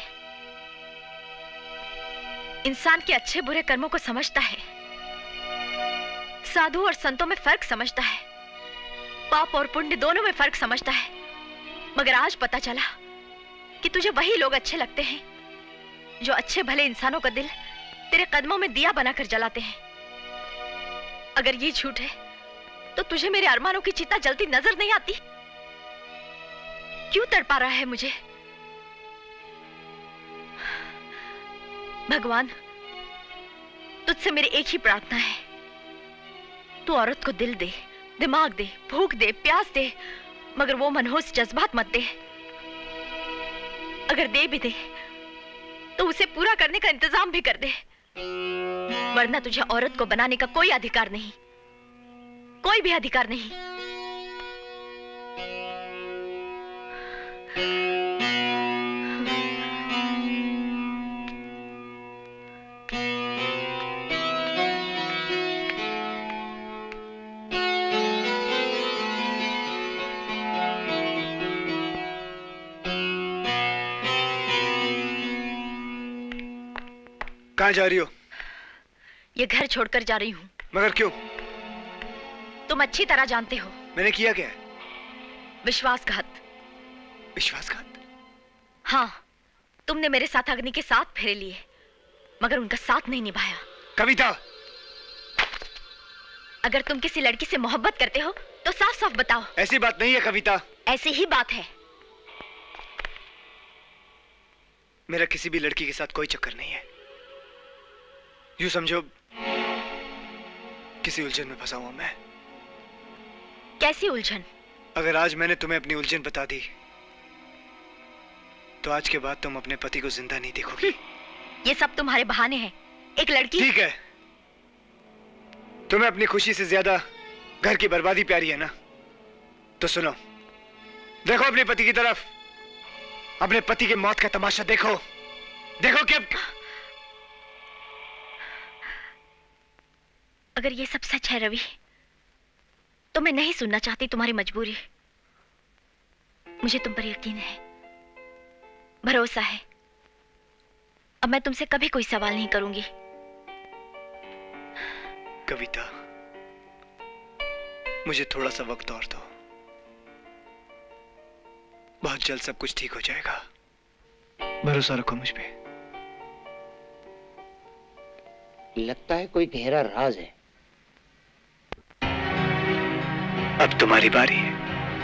I: इंसान के अच्छे बुरे कर्मों को समझता है, साधु और संतों में फर्क समझता है, पाप और पुण्य दोनों में फर्क समझता है। मगर आज पता चला कि तुझे वही लोग अच्छे लगते हैं जो अच्छे भले इंसानों का दिल तेरे कदमों में दिया बनाकर जलाते हैं। अगर ये झूठ है तो तुझे मेरे अरमानों की चिता जलती नजर नहीं आती? क्यों तड़पा रहा है मुझे? भगवान, तुझसे मेरी एक ही प्रार्थना है, तू औरत को दिल दे, दिमाग दे, भूख दे, प्यास दे, मगर वो मनहूस जज्बात मत दे। अगर दे भी दे तो उसे पूरा करने का इंतजाम भी कर दे, वरना तुझे औरत को बनाने का कोई अधिकार नहीं, कोई भी अधिकार नहीं।
G: कहाँ जा रही हो?
I: ये घर छोड़कर जा रही हूँ।
G: मगर क्यों?
I: तुम अच्छी तरह जानते हो।
G: मैंने किया क्या है?
I: विश्वासघात।
G: विश्वासघात?
I: हाँ, तुमने मेरे साथ अग्नि के 7 फेरे लिए, मगर उनका साथ नहीं निभाया।
G: कविता,
I: अगर तुम किसी लड़की से मोहब्बत करते हो तो साफ साफ बताओ।
G: ऐसी बात नहीं है कविता।
I: ऐसी ही बात है।
G: मेरा किसी भी लड़की के साथ कोई चक्कर नहीं है। यूं समझो किसी उलझन में फंसा हुआ मैं।
I: कैसी उलझन?
G: अगर आज मैंने तुम्हें अपनी उलझन बता दी तो आज के बाद तुम अपने पति को जिंदा नहीं देखोगी।
I: ये सब तुम्हारे बहाने हैं। एक लड़की।
G: ठीक है, तुम्हें अपनी खुशी से ज्यादा घर की बर्बादी प्यारी है ना? तो सुनो, देखो अपने पति की तरफ, अपने पति की मौत का तमाशा देखो। देखो कि
I: अगर ये सब सच है रवि, तो मैं नहीं सुनना चाहती तुम्हारी मजबूरी। मुझे तुम पर यकीन है, भरोसा है। अब मैं तुमसे कभी कोई सवाल नहीं करूंगी।
G: कविता, मुझे थोड़ा सा वक्त और दो, बहुत जल्द सब कुछ ठीक हो जाएगा। भरोसा रखो मुझ पे।
O: लगता है कोई गहरा राज है।
G: अब तुम्हारी बारी है।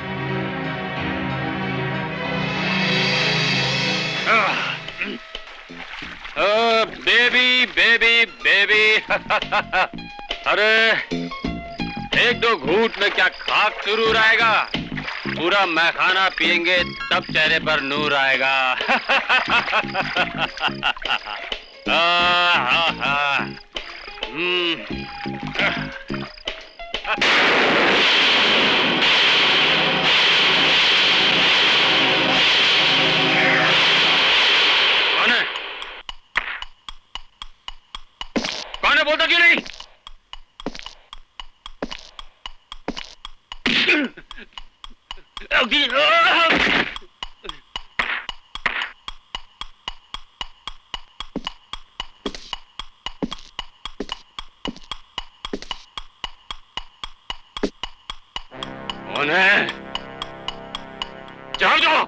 M: बेबी बेबी बेबी अरे एक दो घूंट में क्या खाक शुरू आएगा? पूरा मैखाना पिएंगे तब चेहरे पर नूर आएगा। कौन है बोलता क्यों नहीं? कौन है? जाओ जाओ।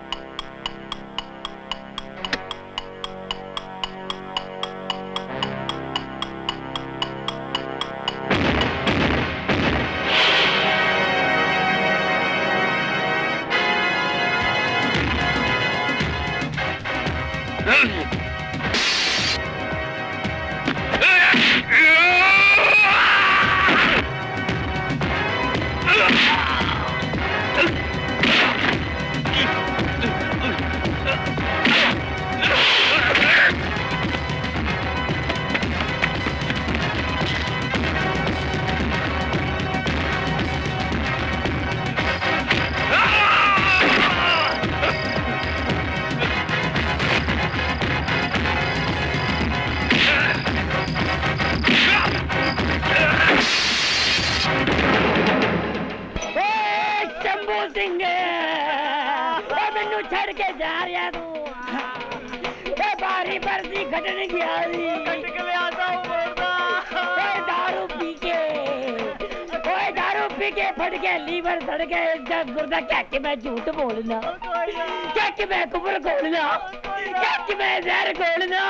Q: मैं झूठ बोलना, क्या कि मैं कुफर खोलना, क्या कि मैं जहर खोलना।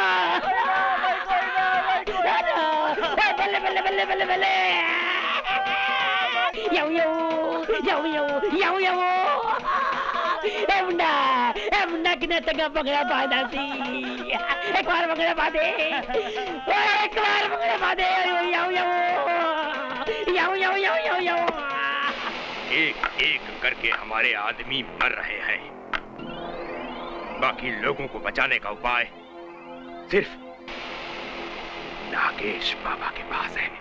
Q: बल्ले बल्ले बल्ले बल्ले बल्ले यो यो यो यो यो यो मुंडा किने तंगा पकड़ा बांधा सी। एक बार पकड़ा बांधे, एक बार पकड़ा बांधे। यो यो यो यो यो यो यो।
E: एक एक करके हमारे आदमी मर रहे हैं। बाकी लोगों को बचाने का उपाय सिर्फ नागेश बाबा के पास है।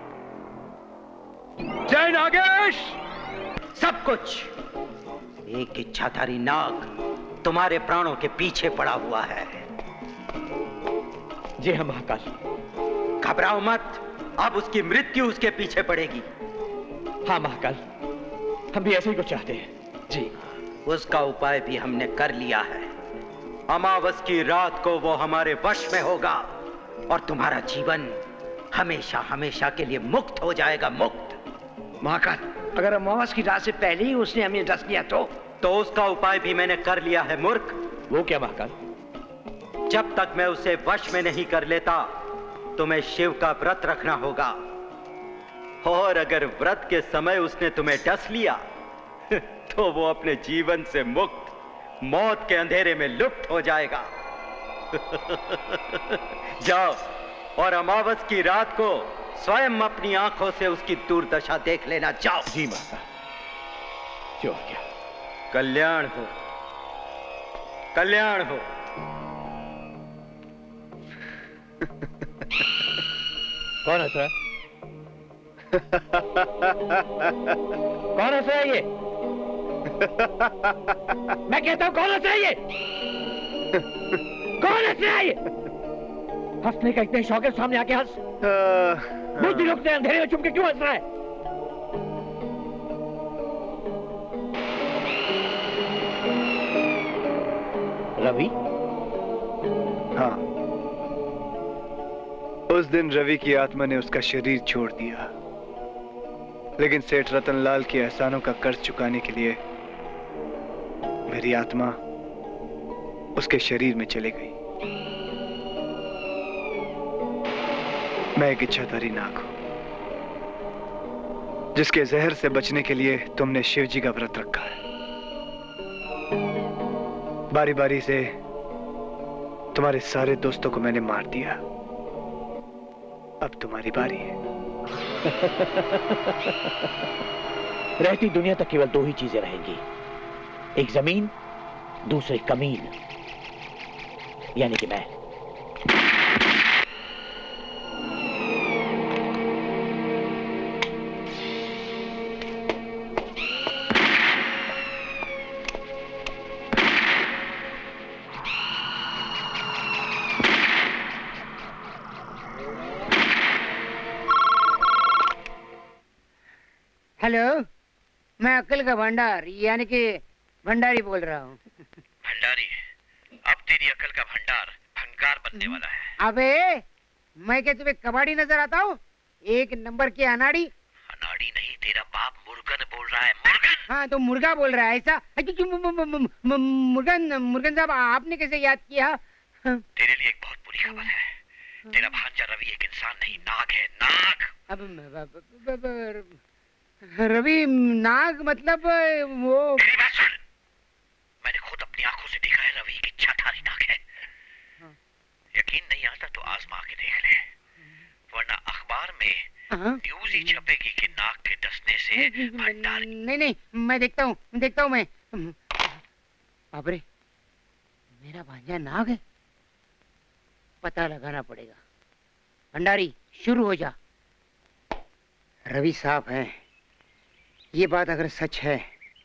E: जय नागेश।
R: सब कुछ एक इच्छाधारी नाग तुम्हारे प्राणों के पीछे पड़ा हुआ है।
K: जी हाँ महाकाल।
R: घबराओ मत, अब उसकी मृत्यु उसके पीछे पड़ेगी।
K: हाँ महाकाल, हम भी ऐसे ही कुछ चाहते हैं। जी।
R: उसका उपाय भी हमने कर लिया है। अमावस की रात को वो हमारे वश में होगा और तुम्हारा जीवन हमेशा हमेशा के लिए मुक्त हो जाएगा। मुक्त।
A: महाकाल, अगर अमावस की रात से पहले ही उसने हमें डस लिया तो
R: उसका उपाय भी मैंने कर लिया है मूर्ख।
K: वो क्या महाकाल?
R: जब तक मैं उसे वश में नहीं कर लेता तुम्हें शिव का व्रत रखना होगा, और अगर व्रत के समय उसने तुम्हें डस लिया तो वो अपने जीवन से मुक्त मौत के अंधेरे में लुप्त हो जाएगा। जाओ और अमावस की रात को स्वयं अपनी आंखों से उसकी दुर्दशा देख लेना। जाओ।
K: जी माता। जो क्या?
R: कल्याण हो, कल्याण हो।
K: कौन हंस रहा है? कौन हंस रहा है ये? मैं कहता हूं कौन हंस रहा है ये? कौन हंस रहा है ये? हंसने का इतने शौक है, सामने आके हंस। बुजुर्ग से अंधेरे में छुप के क्यों हंस रहा है? रवि?
G: हाँ, उस दिन रवि की आत्मा ने उसका शरीर छोड़ दिया, लेकिन सेठ रतनलाल के एहसानों का कर्ज चुकाने के लिए मेरी आत्मा उसके शरीर में चली गई। मैं एक इच्छाधारी नाग हूं, जिसके जहर से बचने के लिए तुमने शिव जी का व्रत रखा है। बारी बारी से तुम्हारे सारे दोस्तों को मैंने मार दिया। अब तुम्हारी बारी है।
K: रहती दुनिया तक केवल दो ही चीजें रहेंगी, एक जमीन, दूसरी कमीन, यानी कि मैं।
O: हेलो, मैं अक्ल का भंडार यानी कि भंडारी बोल रहा हूँ।
K: भंडारी, अब तेरी अक्ल का भंडार भंगार बनने वाला है।
O: अबे, मैं क्या तुम्हें कबाड़ी नजर आता हूँ? एक नंबर की अनाड़ी।
K: अनाड़ी नहीं, तेरा बाप मुर्गन
Q: बोल रहा है, मुर्गन।
O: हाँ तो मुर्गा बोल रहा है ऐसा। मुर्गन, मुर्गन साहब आपने कैसे याद किया?
Q: तेरे लिए एक बहुत बुरी खबर है। तेरा भांजा रवि एक इंसान नहीं, नाग है, नाग।
O: अब रवि नाग मतलब वो?
Q: मेरी बात सुन, मैंने खुद अपनी आंखों से देखा है, रवि एक इच्छाधारी नाग है। यकीन नहीं आता तो आजमा के देख ले, वरना अखबार में न्यूज ही छपेगी कि नाग के डसने से भंडारी।
O: नहीं, मैं देखता हूँ मैं। बाप रे, मेरा भांजा नाग है, पता लगाना पड़ेगा। भंडारी शुरू हो जा। रवि साहब हैं, ये बात अगर सच है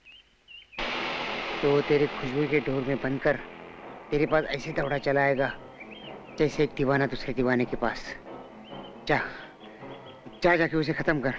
O: तो तेरे खुशबू के डोर में बनकर तेरे पास ऐसे दौड़ा चला आएगा जैसे एक दीवाना दूसरे दीवाने के पास। जाके उसे खत्म कर।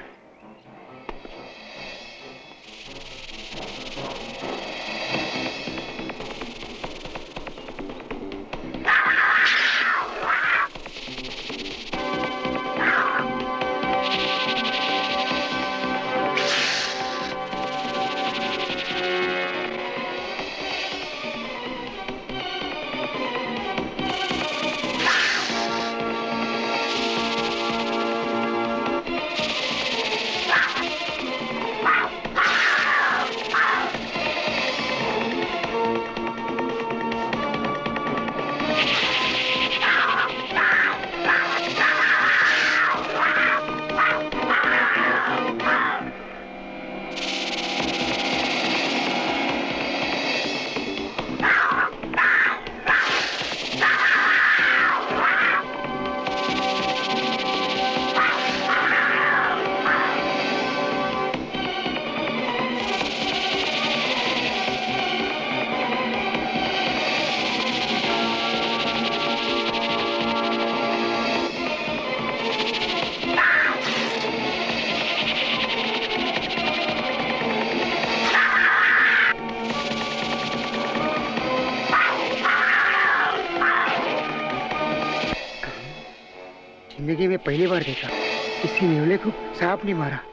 O: जिंदगी में पहली बार देखा इसकी मेवले को सांप ने मारा।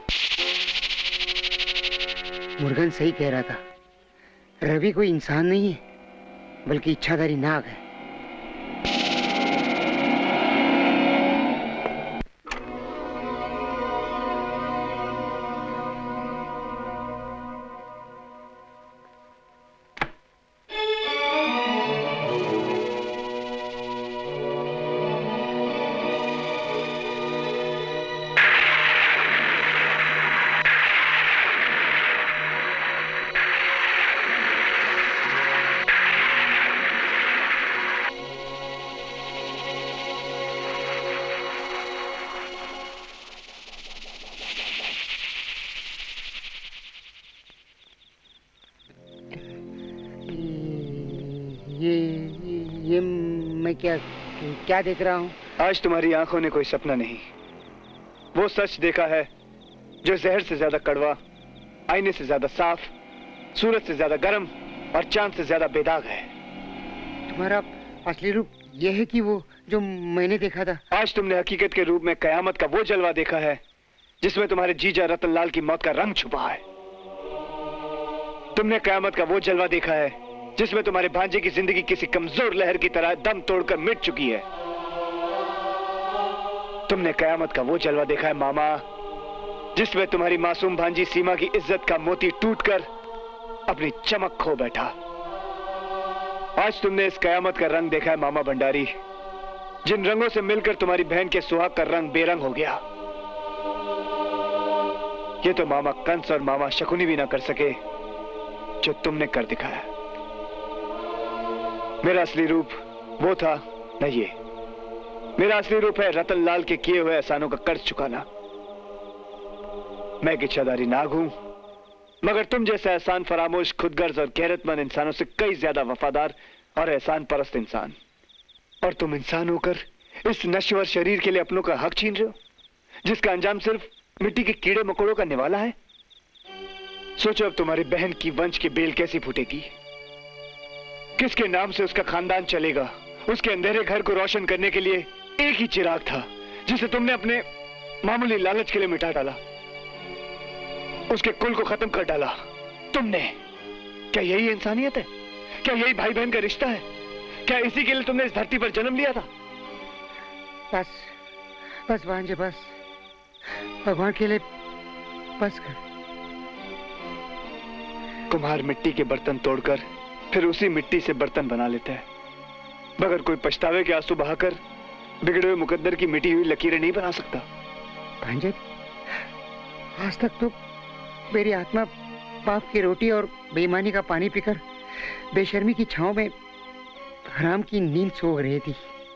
O: मुर्गन सही कह रहा था, रवि कोई इंसान नहीं है बल्कि इच्छाधारी नाग है। ये मैं क्या देख रहा हूँ?
G: आज तुम्हारी आंखों ने कोई सपना नहीं, वो सच देखा है जो जहर से ज्यादा कड़वा, आईने से ज्यादा साफ, सूरज से ज्यादा गर्म और चांद से ज्यादा बेदाग है।
O: तुम्हारा असली रूप यह है कि वो जो मैंने देखा था?
G: आज तुमने हकीकत के रूप में कयामत का वो जलवा देखा है जिसमें तुम्हारे जीजा रतनलाल की मौत का रंग छुपा है। तुमने कयामत का वो जलवा देखा है जिसमें तुम्हारे भांजे की जिंदगी किसी कमजोर लहर की तरह दम तोड़कर मिट चुकी है। तुमने कयामत का वो जलवा देखा है मामा जिसमें तुम्हारी मासूम भांजी सीमा की इज्जत का मोती टूटकर अपनी चमक खो बैठा। आज तुमने इस कयामत का रंग देखा है मामा भंडारी, जिन रंगों से मिलकर तुम्हारी बहन के सुहाग का रंग बेरंग हो गया। ये तो मामा कंस और मामा शकुनी भी ना कर सके जो तुमने कर दिखाया। मेरा असली रूप वो था न ये। मेरा असली रूप है रतनलाल के किए हुए एहसानों का कर्ज चुकाना। मैं एक इच्छाधारी नाग हूं, मगर तुम जैसा एहसान फरामोश, खुदगर्ज और गैरतमंद इंसानों से कई ज्यादा वफादार और एहसान परस्त इंसान। और तुम इंसान होकर इस नश्वर शरीर के लिए अपनों का हक छीन रहे हो, जिसका अंजाम सिर्फ मिट्टी के कीड़े मकोड़ों का निवाला है। सोचो अब तुम्हारी बहन की वंश की बेल कैसी फूटेगी, किसके नाम से उसका खानदान चलेगा। उसके अंधेरे घर को रोशन करने के लिए एक ही चिराग था जिसे तुमने अपने मामूली लालच के लिए मिटा डाला। उसके कुल को खत्म कर डाला तुमने। क्या यही इंसानियत है? क्या यही भाई बहन का रिश्ता है? क्या इसी के लिए तुमने इस धरती पर जन्म लिया था?
O: बस बस भांजे, बस भगवान के लिए बस कर।
G: कुम्हार मिट्टी के बर्तन तोड़कर फिर उसी मिट्टी से बर्तन बना लेता है, मगर कोई पछतावे के आंसू बहाकर बिगड़े हुए मुकद्दर की मिटी हुई लकीरें नहीं बना सकता।
O: भांजे, आज तक तो मेरी आत्मा पाप की रोटी और बेईमानी का पानी पीकर बेशर्मी की छांव में हराम की नींद सो रही थी,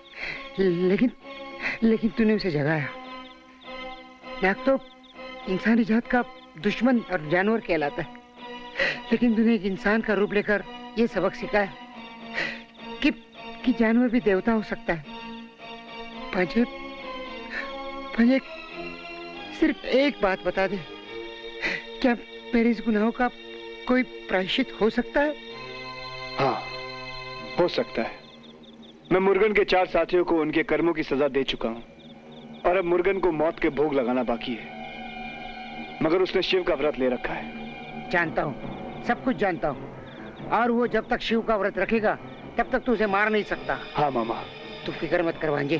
O: लेकिन तूने उसे जगाया। नाक तो इंसानी जात का दुश्मन और जानवर कहलाता है, लेकिन तूने एक इंसान का रूप लेकर ये सबक सिखाया कि जानवर भी देवता हो सकता है। भांजे, सिर्फ एक बात बता दे, क्या मेरे इस गुनाहों का कोई प्रायश्चित हो सकता है?
G: हाँ, हो सकता है। मैं मुर्गन के 4 साथियों को उनके कर्मों की सजा दे चुका हूं और अब मुर्गन को मौत के भोग लगाना बाकी है, मगर उसने शिव का व्रत ले रखा है।
O: जानता हूँ, सब कुछ जानता हूँ, और वो जब तक शिव का व्रत रखेगा तब तक तू उसे मार नहीं सकता।
G: हाँ मामा।
O: तू फिक्र मत कर भांजे,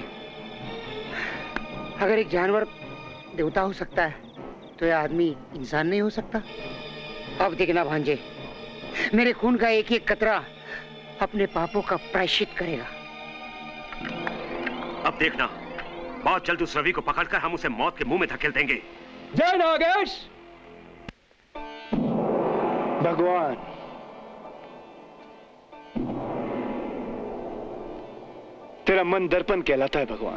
O: अगर एक जानवर देवता हो सकता है तो यह आदमी इंसान नहीं हो सकता। अब देखना भांजे, मेरे खून का एक एक कतरा अपने पापों का प्रायश्चित करेगा।
D: अब देखना, बहुत जल्द उस रवि को पकड़कर हम उसे मौत के मुंह में धकेल देंगे।
G: जय नागेश। भगवान, तेरा मन दर्पण कहलाता है भगवान।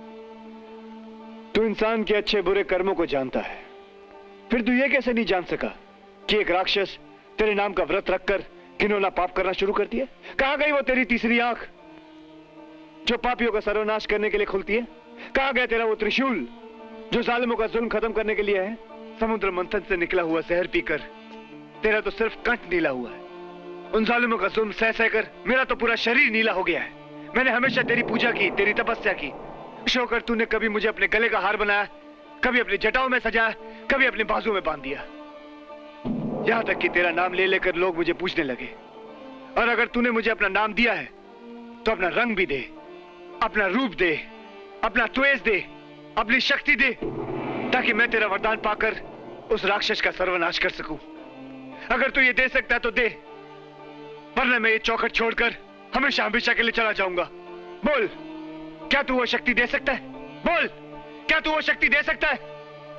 G: तू इंसान के अच्छे बुरे कर्मों को जानता है, फिर तू ये कैसे नहीं जान सका कि एक राक्षस तेरे नाम का व्रत रखकर घिनौना पाप करना शुरू कर दिया? कहां गई वो तेरी तीसरी आंख जो पापियों का सर्वनाश करने के लिए खुलती है? कहां गया तेरा वो त्रिशूल जो जालिमों का जुल्म खत्म करने के लिए है? समुद्र मंथन से निकला हुआ जहर पीकर तेरा तो सिर्फ कंठ नीला हुआ है। उन जालिमों का जुल्म सह सहकर मेरा तो पूरा शरीर नीला हो गया है। मैंने हमेशा तेरी पूजा की, तेरी तपस्या की, शोकर तूने कभी मुझे अपने गले का हार बनाया, कभी अपनी जटाओं में सजाया, कभी अपने बाजू में बांध दिया, यहां तक कि तेरा नाम ले लेकर लोग मुझे पूछने लगे। और अगर तूने मुझे अपना नाम दिया है तो अपना रंग भी दे, अपना रूप दे, अपना त्वेष दे, अपनी शक्ति दे, ताकि मैं तेरा वरदान पाकर उस राक्षस का सर्वनाश कर सकूं। अगर तू ये दे सकता है तो दे, वरना मैं ये चौखट छोड़कर हमेशा हमेशा के लिए चला जाऊंगा। बोल, क्या तू वो शक्ति दे सकता है? बोल, क्या तू वो शक्ति दे सकता है?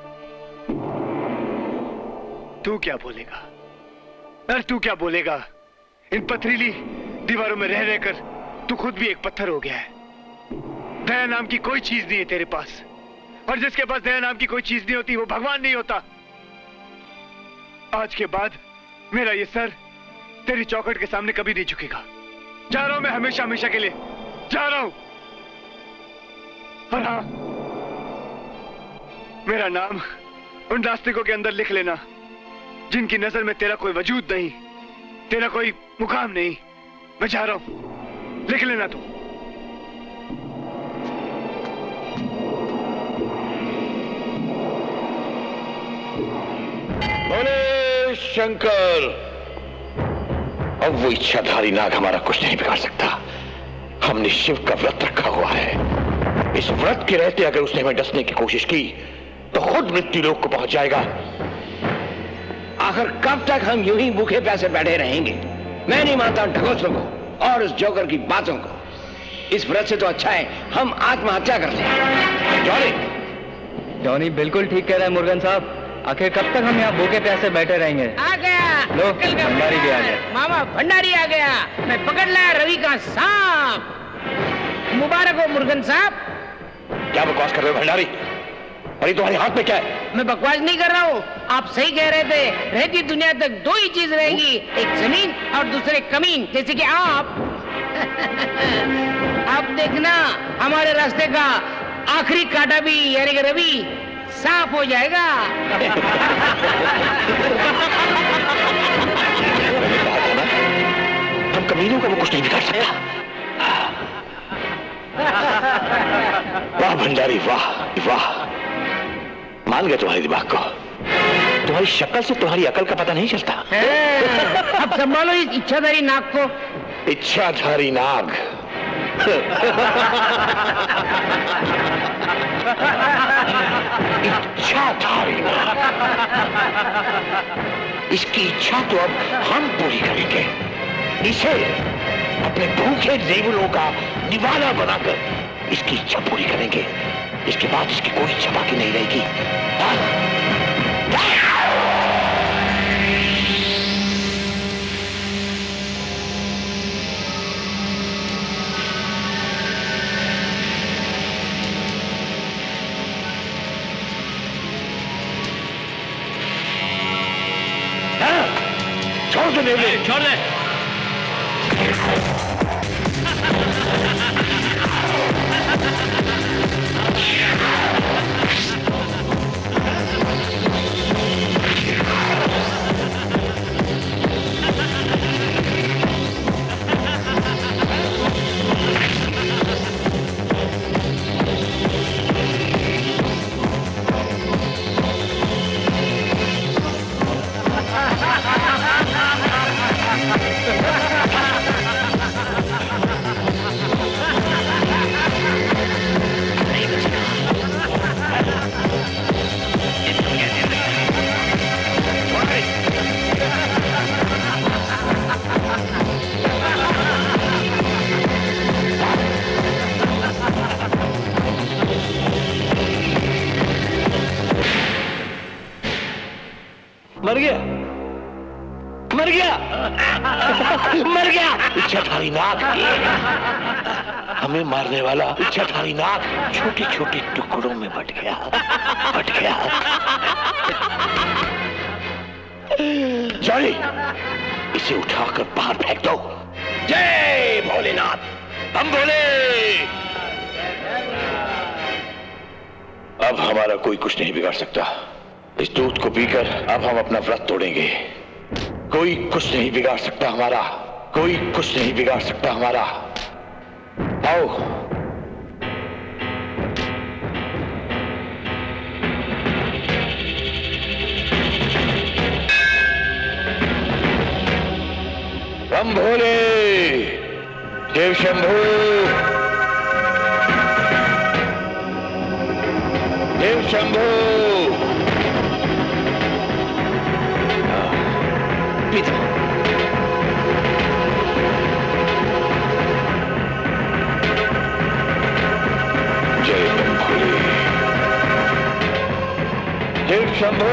G: तू क्या बोलेगा? अरे तू क्या बोलेगा? इन पथरीली दीवारों में रह रहकर तू खुद भी एक पत्थर हो गया है। दया नाम की कोई चीज नहीं है तेरे पास, और जिसके पास दया नाम की कोई चीज नहीं होती वो भगवान नहीं होता। आज के बाद मेरा ये सर तेरी चौखट के सामने कभी नहीं झुकेगा। जा रहा हूं मैं हमेशा हमेशा के लिए, जा रहा हूं। और हाँ, मेरा नाम उन नास्तिकों के अंदर लिख लेना जिनकी नजर में तेरा कोई वजूद नहीं, तेरा कोई मुकाम नहीं। मैं जा रहा हूं, लिख लेना तू।
S: बोले शंकर। अब वो इच्छाधारी नाग हमारा कुछ नहीं बिगाड़ सकता। हमने शिव का व्रत रखा हुआ है। इस व्रत के रहते अगर उसने हमें डसने की कोशिश की तो खुद मृत्यु लोक को पहुंच जाएगा।
Q: आखिर कब तक हम यूं ही भूखे प्यासे बैठे रहेंगे? मैं नहीं मानता ढकोसलों को और उस जोकर की बातों को। इस व्रत से तो अच्छा है हम आत्महत्या कर लें।
T: जॉनी बिल्कुल ठीक कह रहा है मुर्गन साहब। आखिर कब तक हम यहाँ भूखे प्यासे बैठे रहेंगे?
O: आ गया,
T: लो भंडारी भी आ गया।
O: मामा भंडारी आ गया। मैं पकड़ लाया रवि का सांप। मुबारक हो मुर्गन साहब।
S: क्या बकवास कर रहे हो भंडारी? अरे तुम्हारे हाथ में क्या है?
O: मैं बकवास नहीं कर रहा हूँ, आप सही कह रहे थे। रहती दुनिया तक दो ही चीज रहेगी, एक जमीन और दूसरे कमीन, जैसे कि आप। अब देखना हमारे रास्ते का आखिरी कांटा भी यानी कि रवि साफ हो जाएगा।
S: हम कमीनों का वो कुछ नहीं बिगाड़ सकता। वाह भंडारी, वाह वाह, मान गए तुम्हारे दिमाग को। तुम्हारी शक्ल से तुम्हारी अकल का पता नहीं चलता।
O: अब संभालो इस इच्छाधारी नाग को।
S: इच्छाधारी नाग। इच्छाधारी नाग। इसकी इच्छा तो अब हम पूरी करेंगे। इसे अपने भूखे देवलों का निवाला बनाकर इसकी इच्छा पूरी करेंगे। इसके बाद इसकी कोई इच्छा बाकी नहीं रहेगी। छोड़ दे देवले, छोड़ दे। मर गया, मर गया, मर गया। इच्छाधारी नाग, हमें मारने वाला इच्छाधारी नाग छोटे छोटे टुकड़ों में बट गया, बट गया। जॉनी, इसे उठाकर बाहर फेंक दो। जय भोलेनाथ, हम बोले। अब हमारा कोई कुछ नहीं बिगाड़ सकता। इस दूध को पीकर अब हम अपना व्रत तोड़ेंगे। कोई कुछ नहीं बिगाड़ सकता हमारा, कोई कुछ नहीं बिगाड़ सकता हमारा। आओ। हम भोले, शिव शंभू, शिव शंभू। जय भोले, शिव शंभू।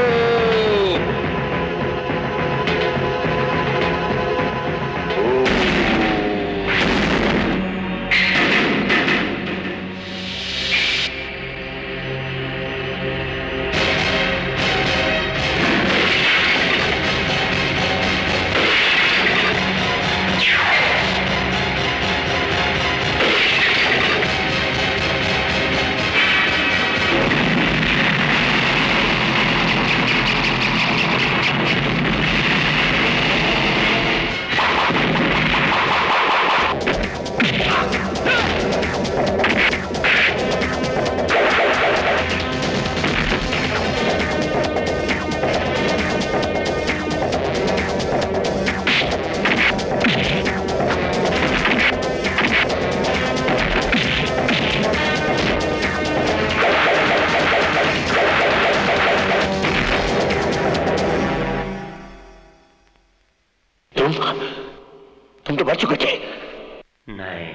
S: तुम तो मर चुके थे।
R: नहीं,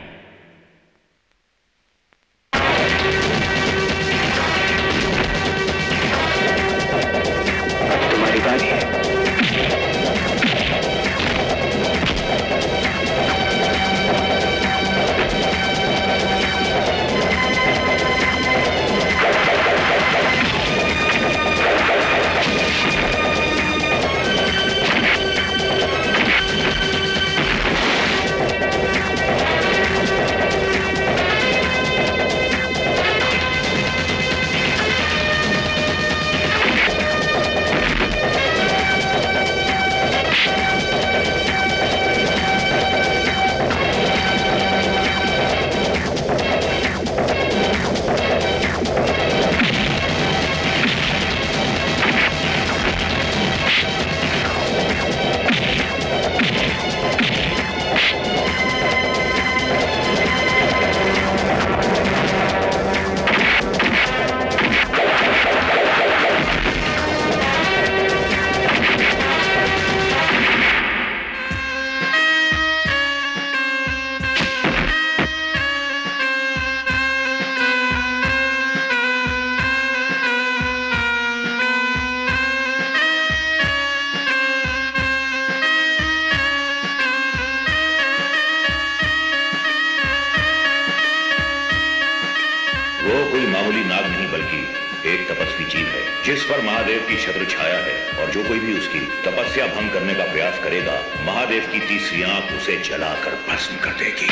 S: तुम्हारी बारी है।
B: मामूली नाग नहीं बल्कि एक तपस्वी जीव है जिस पर महादेव की छत्र छाया है, और जो कोई भी उसकी तपस्या भंग करने का प्रयास करेगा, महादेव की तीसरी आंख उसे जलाकर भस्म कर देगी।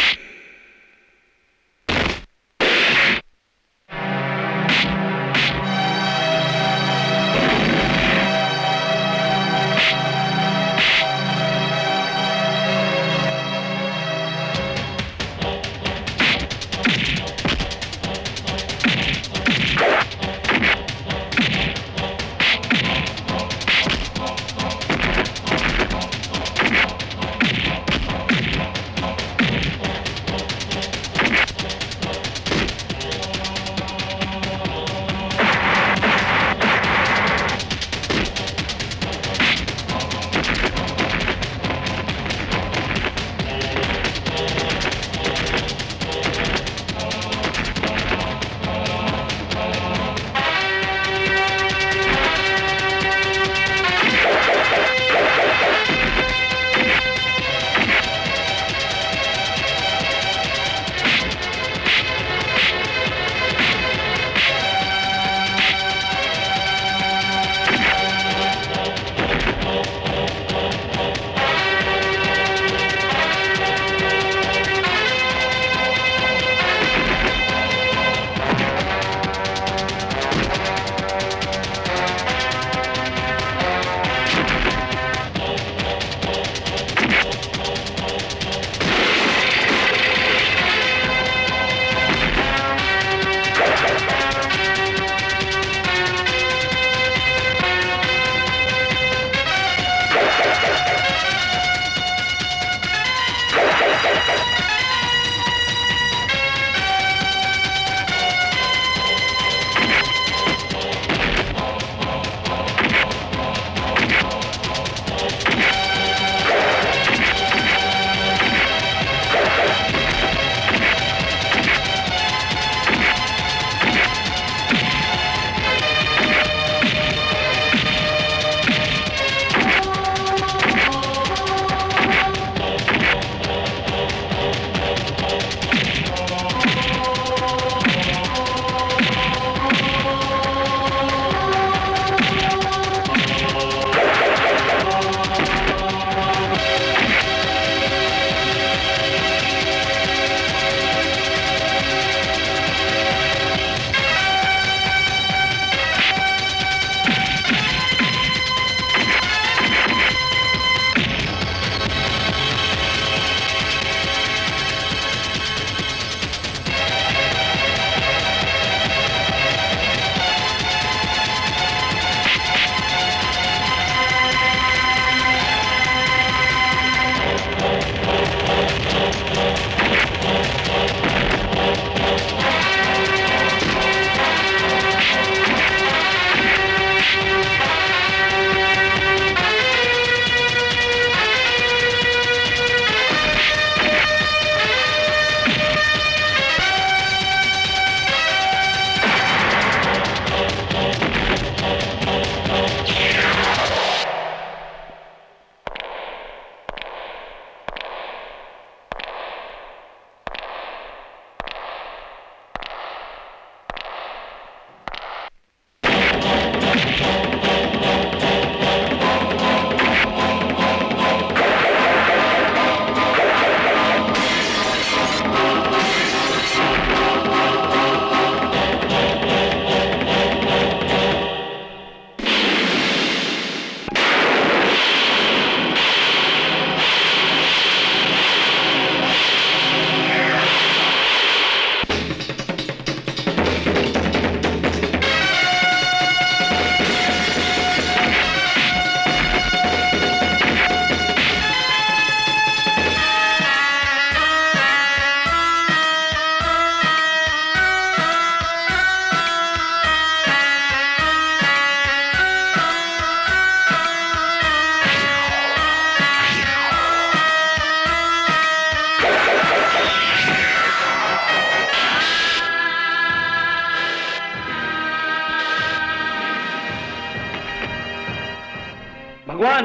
R: भगवान,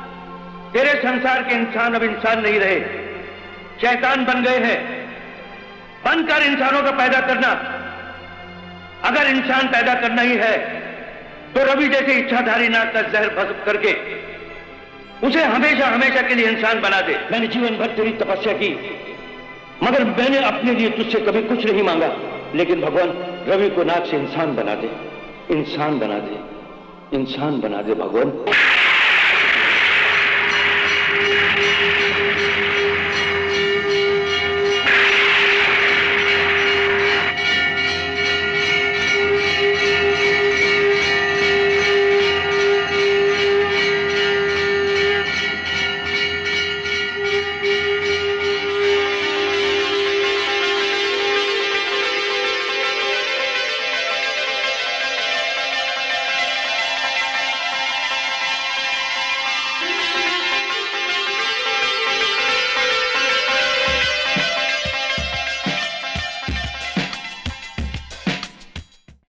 R: तेरे संसार के इंसान अब इंसान नहीं रहे, शैतान बन गए हैं। बंद कर इंसानों को पैदा करना। अगर इंसान पैदा करना ही है तो रवि जैसे इच्छाधारी नाग का जहर भस्म करके उसे हमेशा हमेशा के लिए इंसान बना दे। मैंने जीवन भर तेरी तपस्या की, मगर मैंने अपने लिए तुझसे कभी कुछ नहीं मांगा, लेकिन भगवान रवि को नाग से इंसान बना दे, इंसान बना दे, इंसान बना दे भगवान।